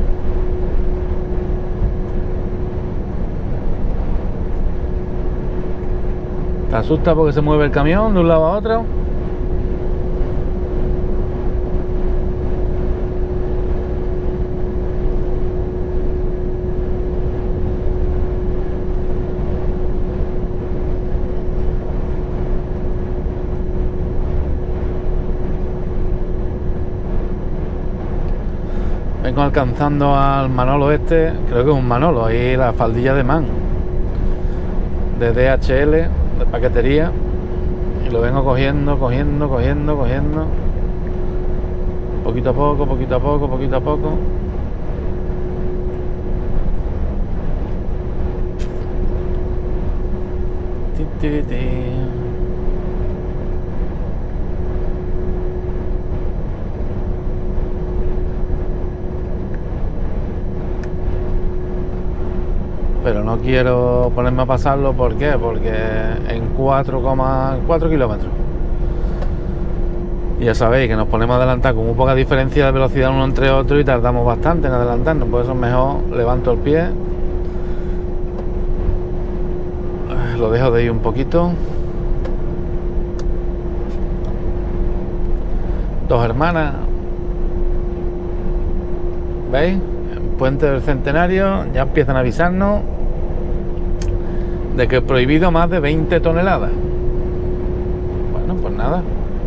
¿Te asusta porque se mueve el camión de un lado a otro? Vengo alcanzando al Manolo este, creo que es un Manolo, ahí la faldilla de Man de DHL, de paquetería, y lo vengo cogiendo. Poquito a poco. Pero no quiero ponerme a pasarlo, ¿por qué? Porque en 4,4 kilómetros. Y ya sabéis que nos ponemos a adelantar con muy poca diferencia de velocidad uno entre otro y tardamos bastante en adelantarnos. Por eso es mejor levanto el pie, lo dejo de ir un poquito. Dos Hermanas, ¿veis? En Puente del Centenario ya empiezan a avisarnos de que es prohibido más de 20 toneladas. Bueno, pues nada,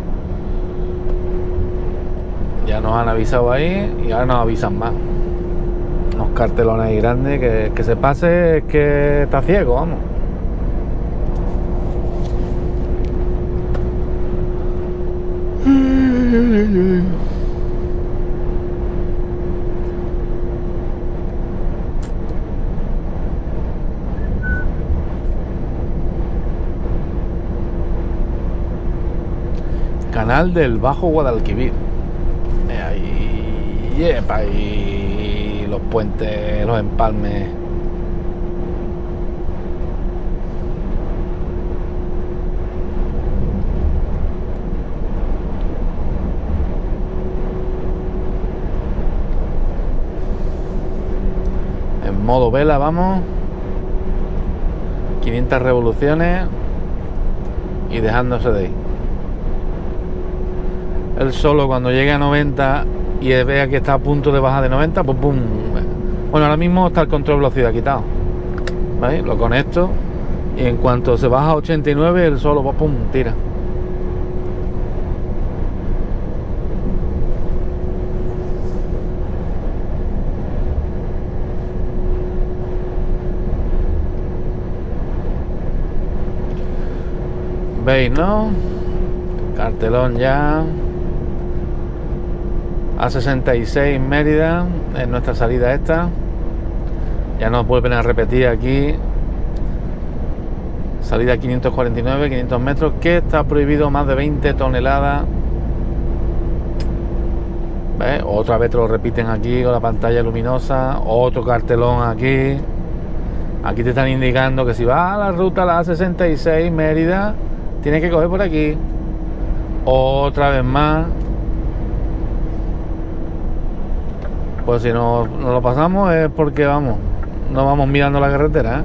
ya nos han avisado ahí y ahora nos avisan más. Unos cartelones ahí grandes que se pase es que está ciego, vamos. Canal del Bajo Guadalquivir. Ahí, yepa, y los puentes, los empalmes. En modo vela vamos. 500 revoluciones y dejándose de ir. Él solo cuando llegue a 90 y vea que está a punto de bajar de 90, pues pum. Bueno, ahora mismo está el control de velocidad quitado. ¿Veis? Lo conecto y en cuanto se baja a 89, él solo, pues pum, tira. ¿Veis, no? Cartelón ya. A66 Mérida es nuestra salida esta. Ya nos vuelven a repetir aquí. Salida 549, 500 metros, que está prohibido más de 20 toneladas. ¿Ves? Otra vez te lo repiten aquí con la pantalla luminosa. Otro cartelón aquí. Aquí te están indicando que si vas a la ruta la A66 Mérida, tienes que coger por aquí. Otra vez más. Pues si no lo pasamos es porque vamos, no vamos mirando la carretera, ¿eh?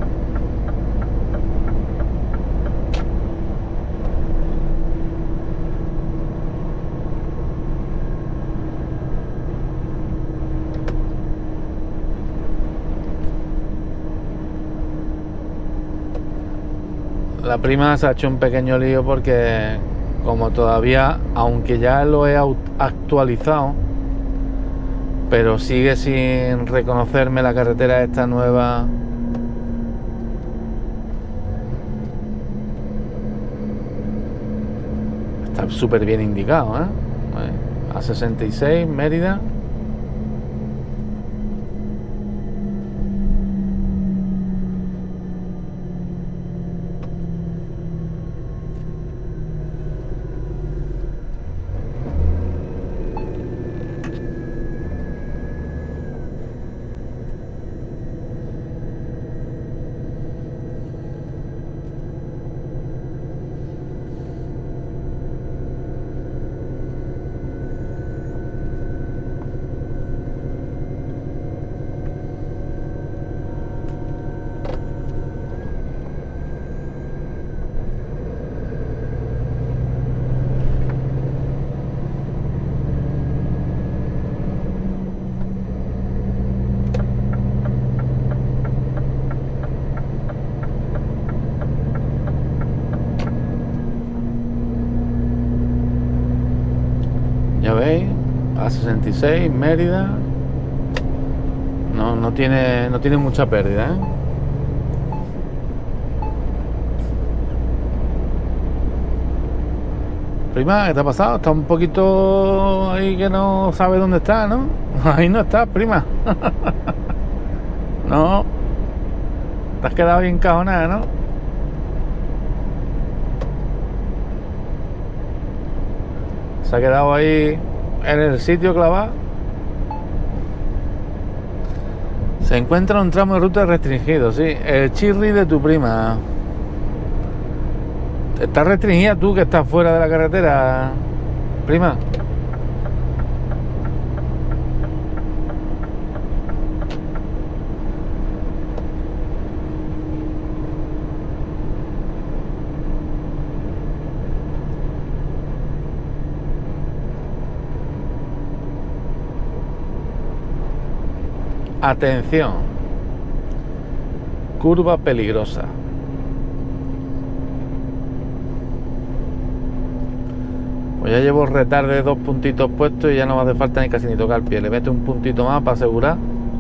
La prima se ha hecho un pequeño lío porque como todavía, aunque ya lo he actualizado, pero sigue sin reconocerme la carretera esta nueva. Está súper bien indicado, ¿eh? A66 Mérida. Ya veis, A66 Mérida. No tiene mucha pérdida, ¿eh? Prima, ¿qué te ha pasado? Está un poquito ahí que no sabe dónde está, ¿no? Ahí no está, prima. No. Te has quedado bien encajonada, ¿no? Se ha quedado ahí en el sitio clavado. Se encuentra un tramo de ruta restringido, sí. El chirri de tu prima. ¿Estás restringida tú que estás fuera de la carretera, prima? Atención. Curva peligrosa. Pues ya llevo retarde de 2 puntitos puestos y ya no me hace falta ni casi ni tocar el pie. Le meto un puntito más para asegurar.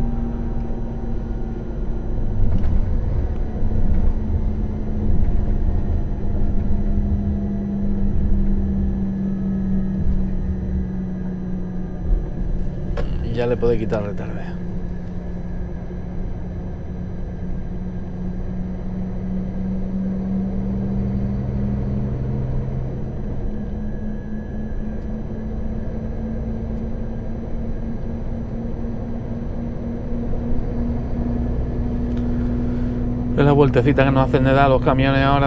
Y ya le puedo quitar retarde. Es la vueltecita que nos hacen de dar los camiones ahora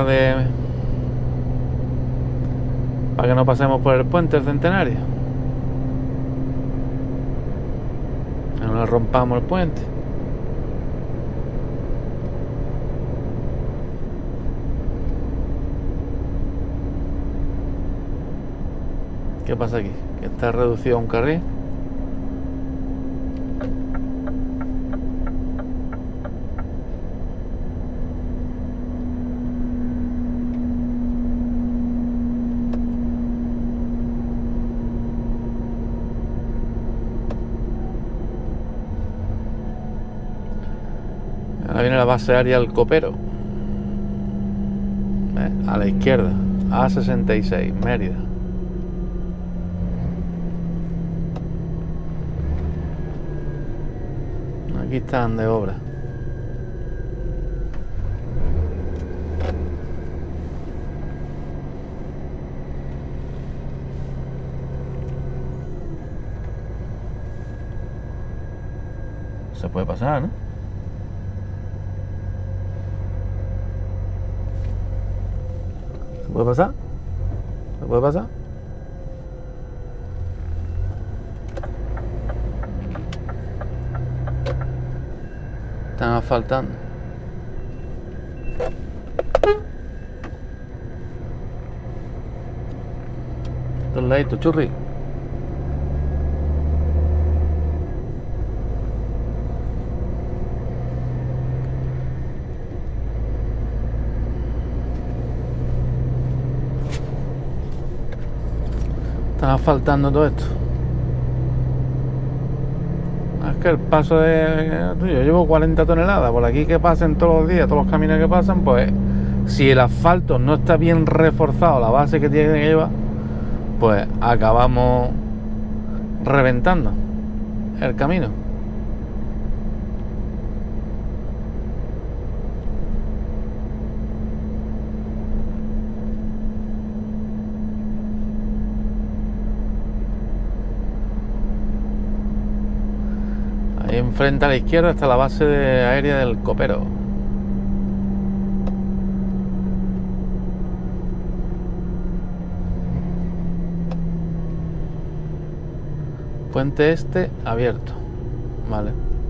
para que no pasemos por el puente del Centenario, que no le rompamos el puente. ¿Qué pasa aquí? Que está reducido a un carril. Ahora viene la base aérea El Copero. A la izquierda, A66, Mérida. Aquí están de obra. Se puede pasar, ¿no? ¿Se puede pasar? ¿Se puede pasar? Están asfaltando. Dos laditos, churri. Están asfaltando todo esto. Es que el paso de... Yo llevo 40 toneladas. Por aquí que pasen todos los días, todos los caminos que pasan, pues si el asfalto no está bien reforzado, la base que tiene que llevar, pues acabamos reventando el camino. Ahí enfrente a la izquierda está la base aérea del Copero. Puente este abierto. Vale.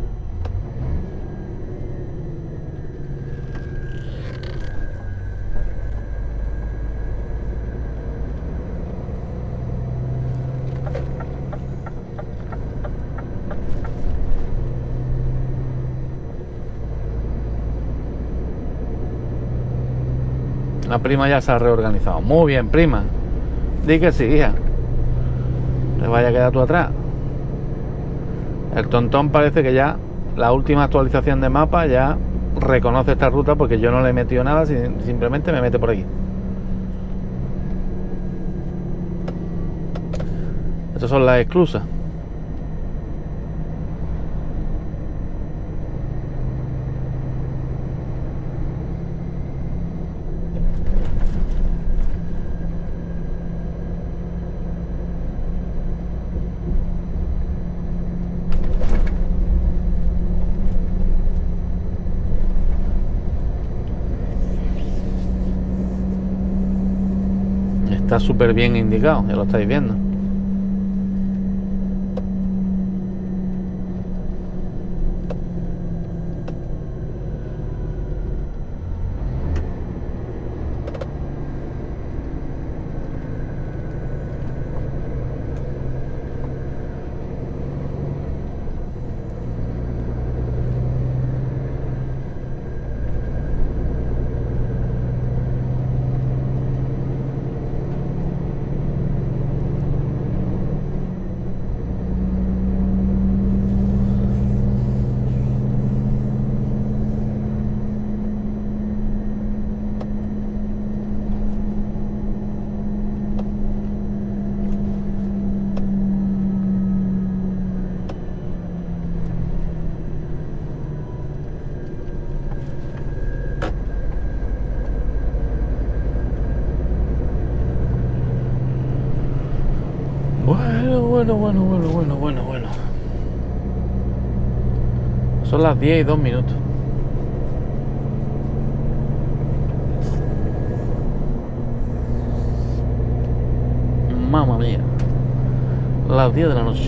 La prima ya se ha reorganizado. Muy bien, prima. Di que sí, hija. Te vaya a quedar tú atrás. El tontón parece que ya la última actualización de mapa ya reconoce esta ruta porque yo no le he metido nada, simplemente me mete por aquí. Estas son las esclusas. Está súper bien indicado, ya lo estáis viendo. Bueno. Son las 10 y 2 minutos. Mamma mía. Las 10 de la noche.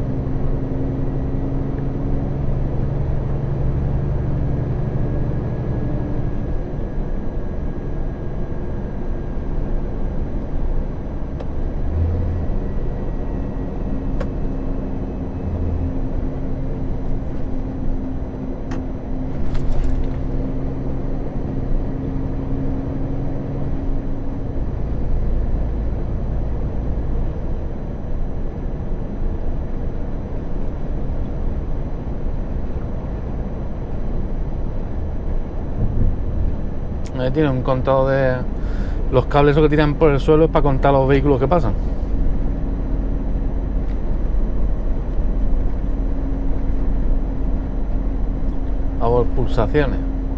Ahí tiene un contador de los cables esos que tiran por el suelo, es para contar los vehículos que pasan. A por pulsaciones.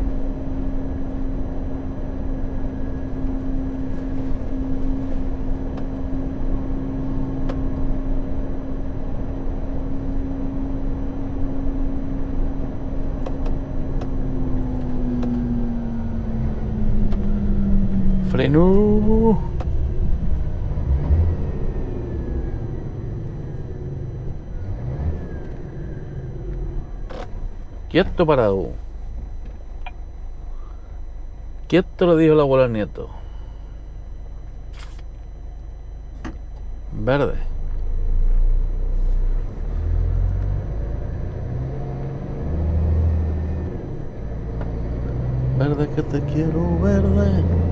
Freno. Quieto parado. Quieto, le dijo el abuelo al nieto. Verde. Verde que te quiero, verde.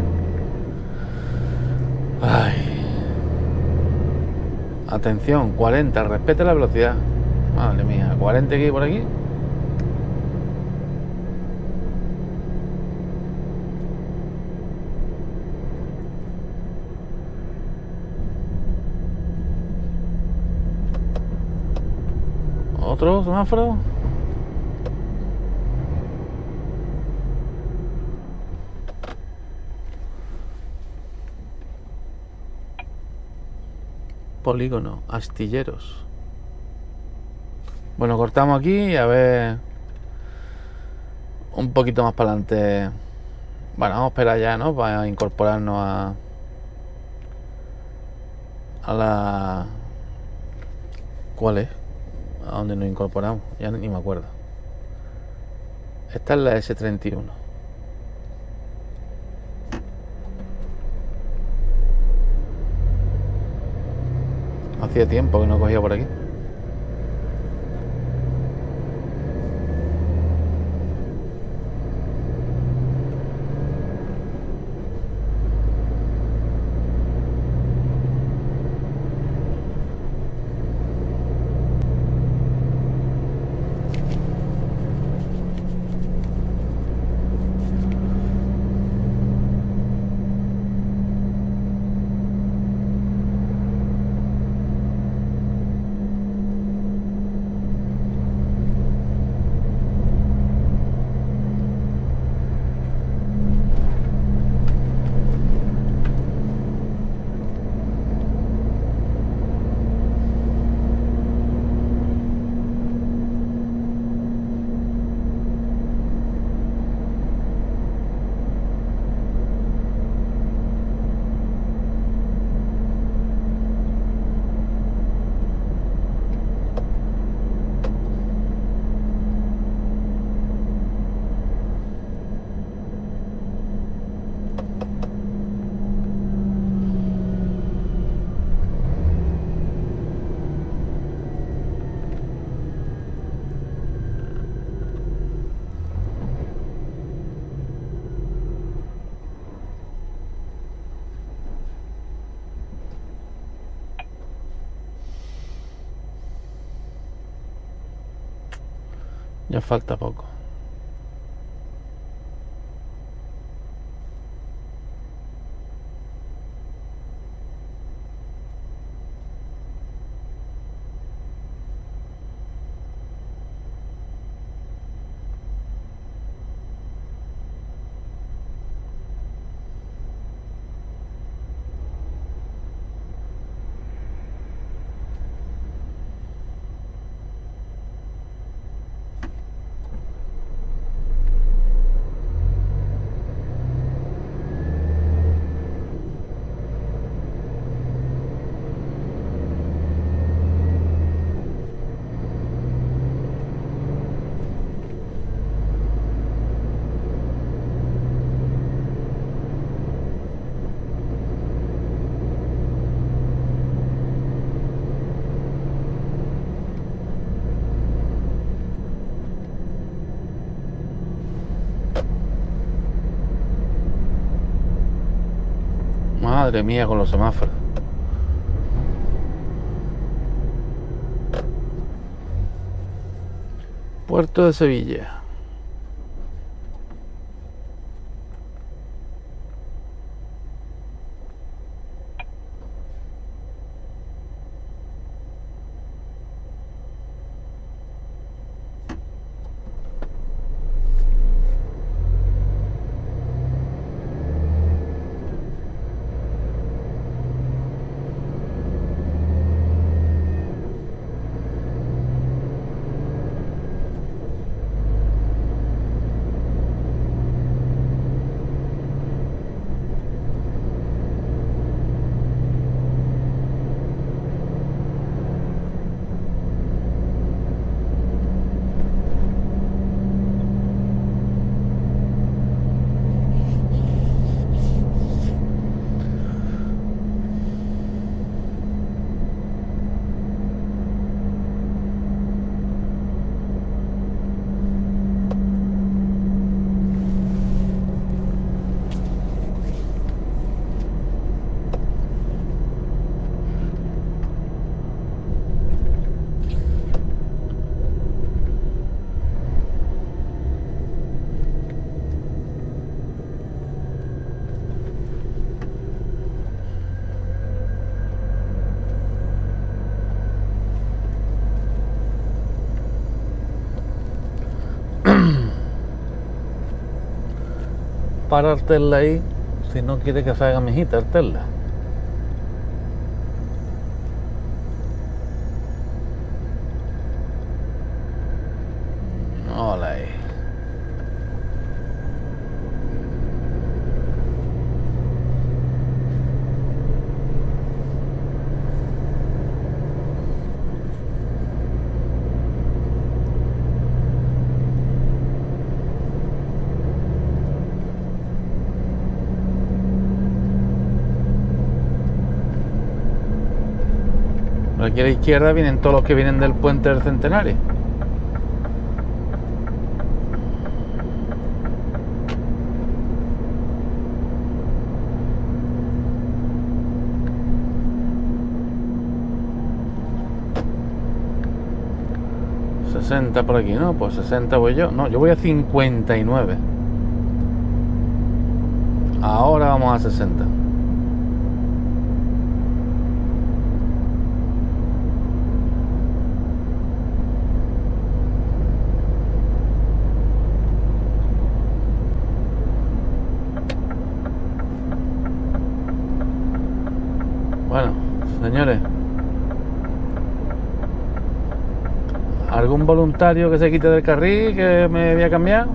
Ay. Atención, 40, respete la velocidad. Madre mía, 40 aquí por aquí. Otro semáforo. Polígono, astilleros. Bueno, cortamos aquí y a ver un poquito más para adelante. Bueno, vamos a esperar ya, ¿no? Para incorporarnos a la... ¿Cuál es? ¿A dónde nos incorporamos? Ya ni me acuerdo. Esta es la S31. Hacía tiempo que no cogía por aquí. Ya falta poco. Madre mía con los semáforos. Puerto de Sevilla. Para el Tesla ahí, si no quiere que salga mijita el Tesla. Hola ahí. Aquí a la izquierda vienen todos los que vienen del puente del Centenario. ...60 por aquí, ¿no? Pues 60 voy yo. No, yo voy a 59. Ahora vamos a 60. Bueno, señores, ¿algún voluntario que se quite del carril que me había cambiado?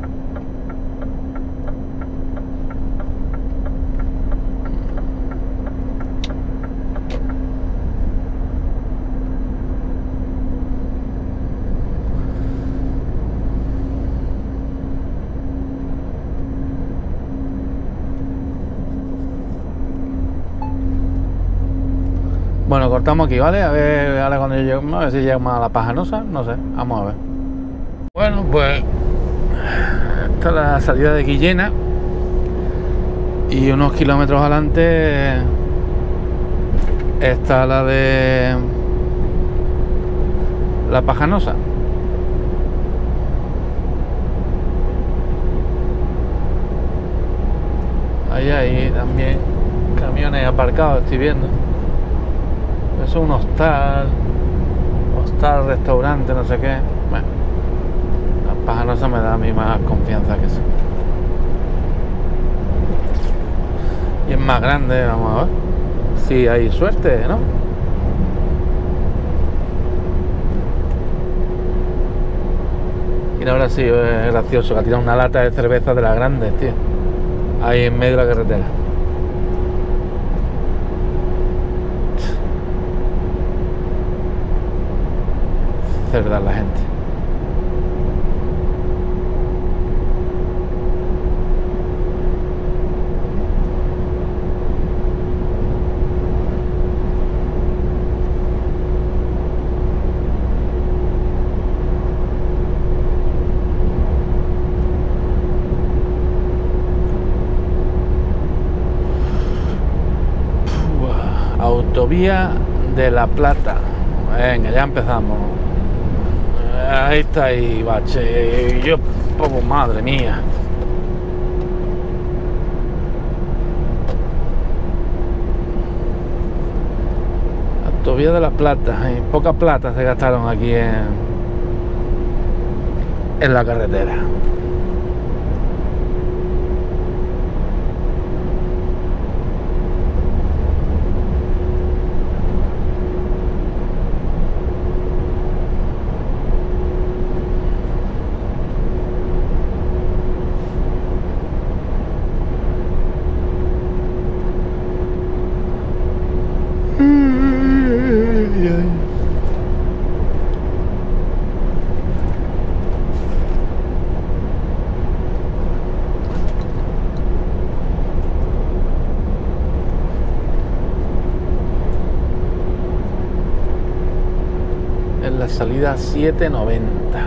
Bueno, cortamos aquí, ¿vale? A ver, ahora cuando yo llego, a ver si llegamos a la Pajanosa, no sé, vamos a ver. Bueno, pues esta es la salida de Guillena y unos kilómetros adelante está la de la Pajanosa. Ahí hay también camiones aparcados, estoy viendo. Eso es un hostal, restaurante, no sé qué. Bueno, Las Pajanosas me da a mí más confianza que eso. Y es más grande, vamos a ver. Si hay suerte, ¿no? Y ahora sí, es gracioso, que ha tirado una lata de cerveza de las grandes, tío. Ahí en medio de la carretera. Cerda la gente. Autovía de La Plata. Venga, ya empezamos. Ahí está ahí, bache. Yo, oh, madre mía. Autovía de La Plata. Poca plata se gastaron aquí en la carretera. En la salida 790.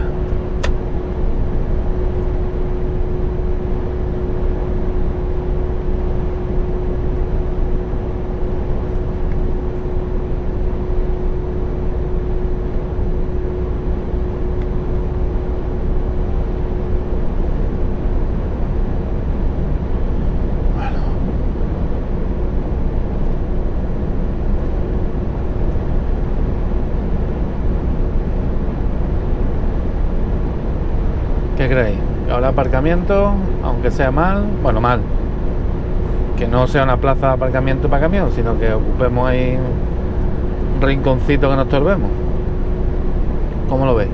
¿Qué creéis? Ahora aparcamiento, aunque sea mal, bueno, mal, que no sea una plaza de aparcamiento para camión, sino que ocupemos ahí un rinconcito que nos estorbemos. ¿Cómo lo veis?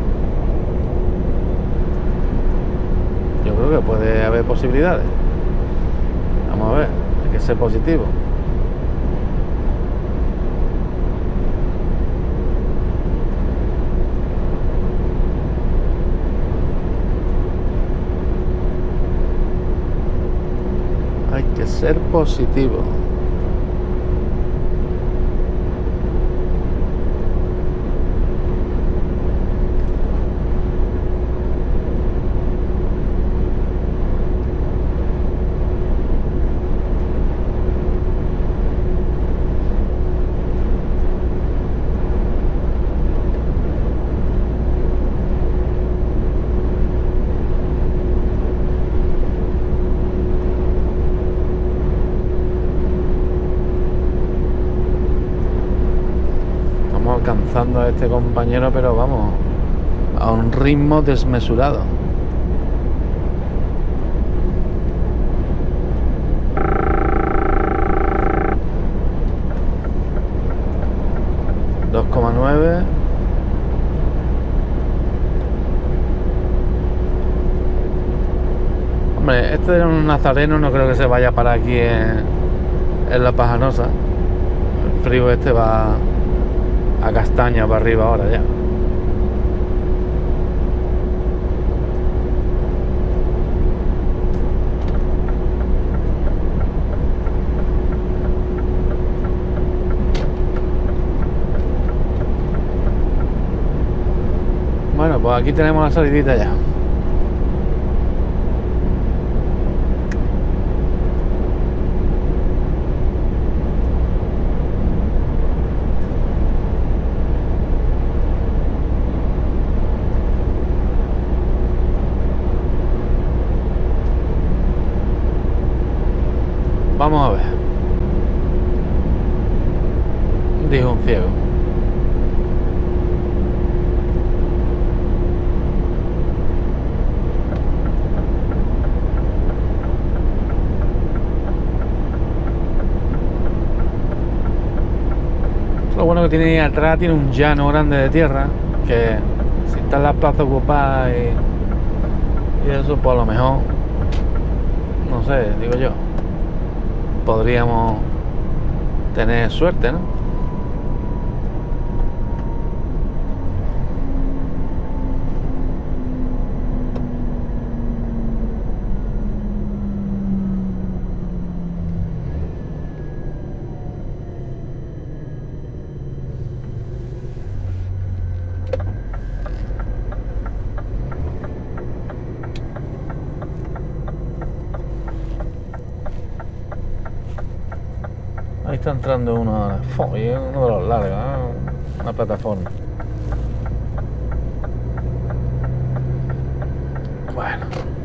Yo creo que puede haber posibilidades. Vamos a ver, hay que ser positivo. Hay que ser positivo. Alcanzando a este compañero, pero vamos, a un ritmo desmesurado. ...2,9... Hombre, este es un nazareno, no creo que se vaya para aquí en La Pajanosa. El frío este va a Castaña para arriba ahora ya. Bueno, pues aquí tenemos la salidita ya. que tiene ahí atrás tiene un llano grande de tierra, que si están las plazas ocupadas y eso, pues a lo mejor, no sé, digo yo, podríamos tener suerte, ¿no? Ahí está entrando uno ahora. Y es uno de los largos, ¿eh? Una plataforma. Bueno.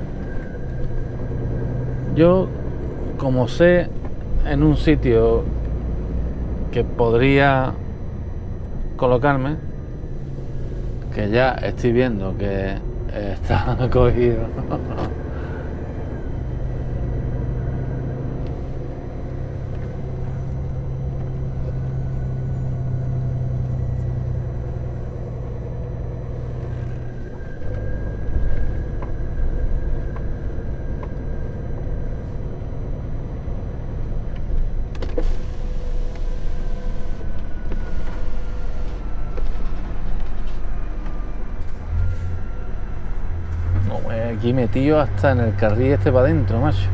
Yo, como sé en un sitio que podría colocarme, que ya estoy viendo que está cogido. Aquí metido hasta en el carril este para adentro, macho.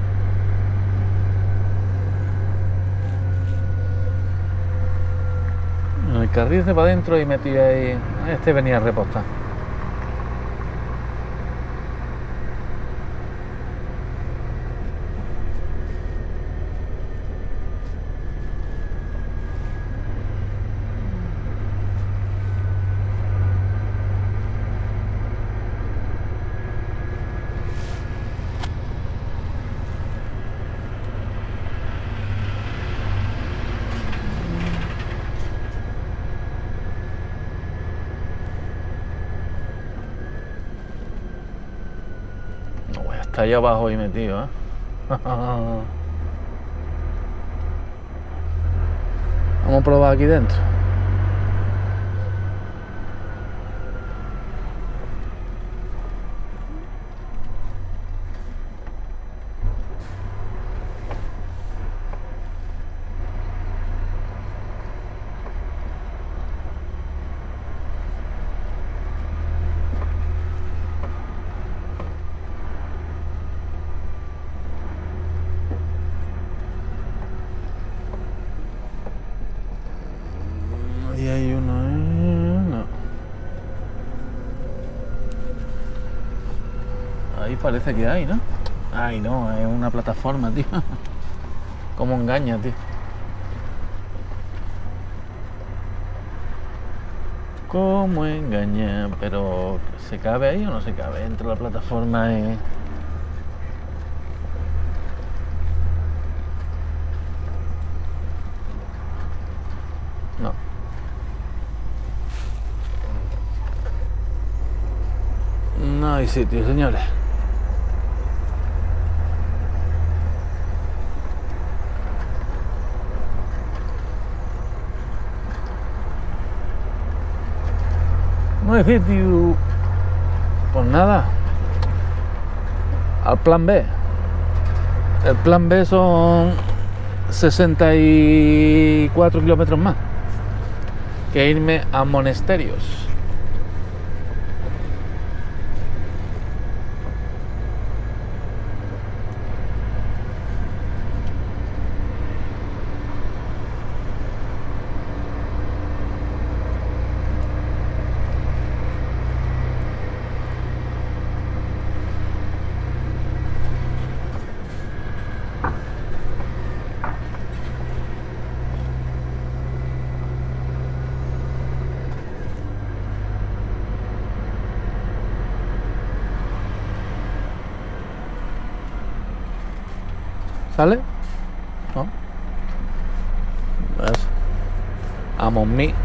En el carril este para adentro y metido ahí. Este venía a repostar. Está allá abajo ahí metido, ¿eh? Vamos a probar aquí dentro. Ahí hay uno, no. Ahí parece que hay, ¿no? Ay, no, es una plataforma, tío. ¿Cómo engaña, tío? ¿Cómo engaña? Pero ¿se cabe ahí o no se cabe? Entre la plataforma y... No. No hay sitio, señores. No hay sitio. Pues nada. Al plan B. El plan B son 64 kilómetros más que irme a Monasterios. ¿Sale? ¿No? ¿Ves? Amo mí.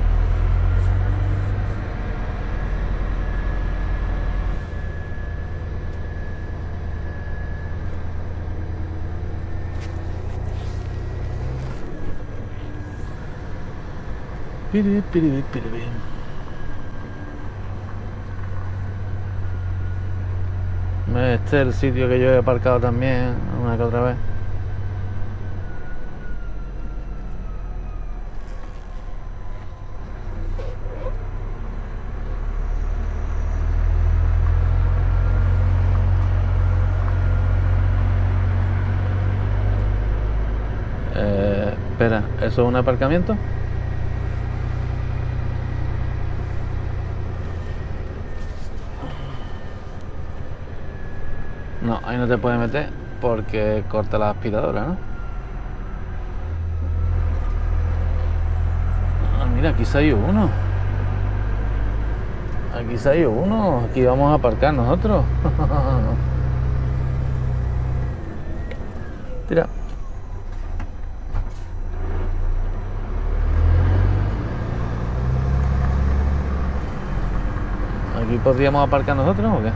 Piribi, piribi, piribi. Este es el sitio que yo he aparcado también una que otra vez. Espera, ¿eso es un aparcamiento? No, ahí no te puedes meter porque corta la aspiradora, ¿no? Ah, mira, aquí se ha ido uno. Aquí se ha ido uno. Aquí vamos a aparcar nosotros. Tira. ¿Aquí podríamos aparcar nosotros o qué?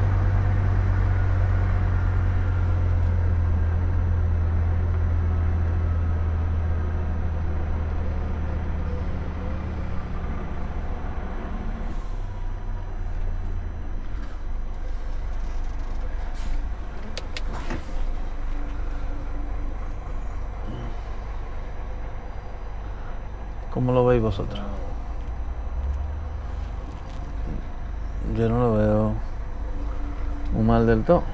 ¿Cómo lo veis vosotros? Yo no lo veo muy mal del todo.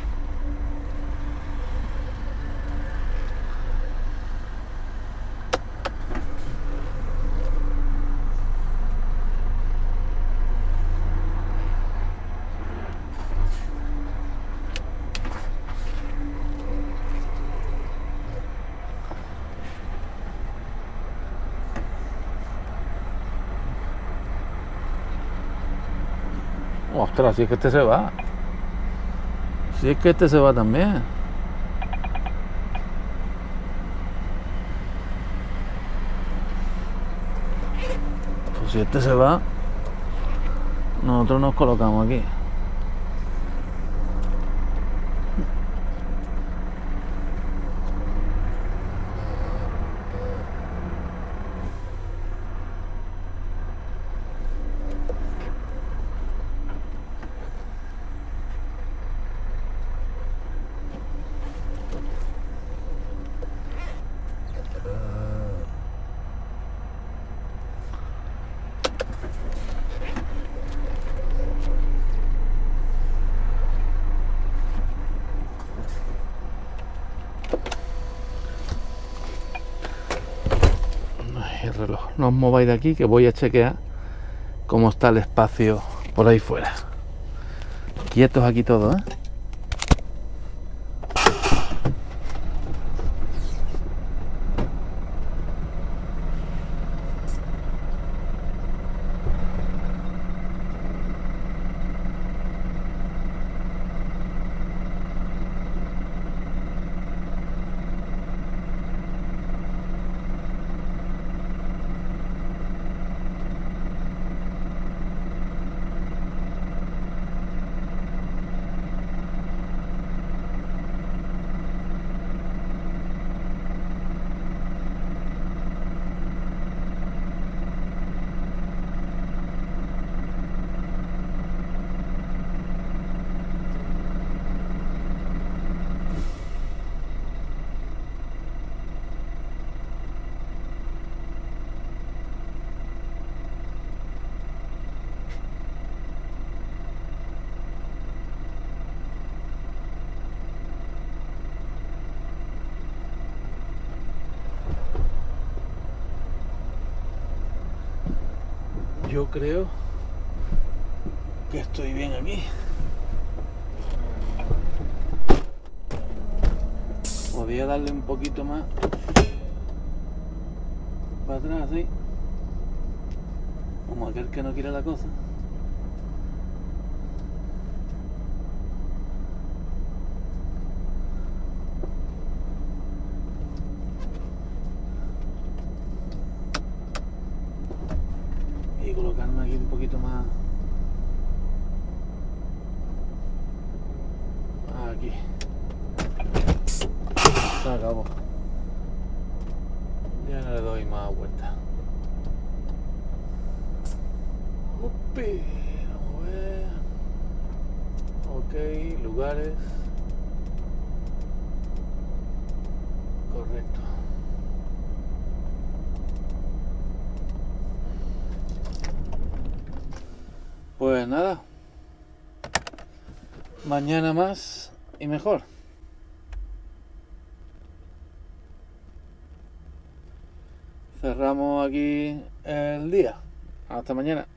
Ostras, si es que este se va. Si es que este se va también. Pues si este se va, nosotros nos colocamos aquí. El reloj, no os mováis de aquí que voy a chequear cómo está el espacio por ahí fuera. Quietos aquí todos, ¿eh? Yo creo que estoy bien aquí. Podría darle un poquito más para atrás, así, como aquel que no quiere la cosa. Y colocarme aquí un poquito más aquí. Se acabó. Ya no le doy más vueltas. Upi, vamos a ver. Ok, lugares. Correcto. Pues nada. Mañana más y mejor. Cerramos aquí el día. Hasta mañana.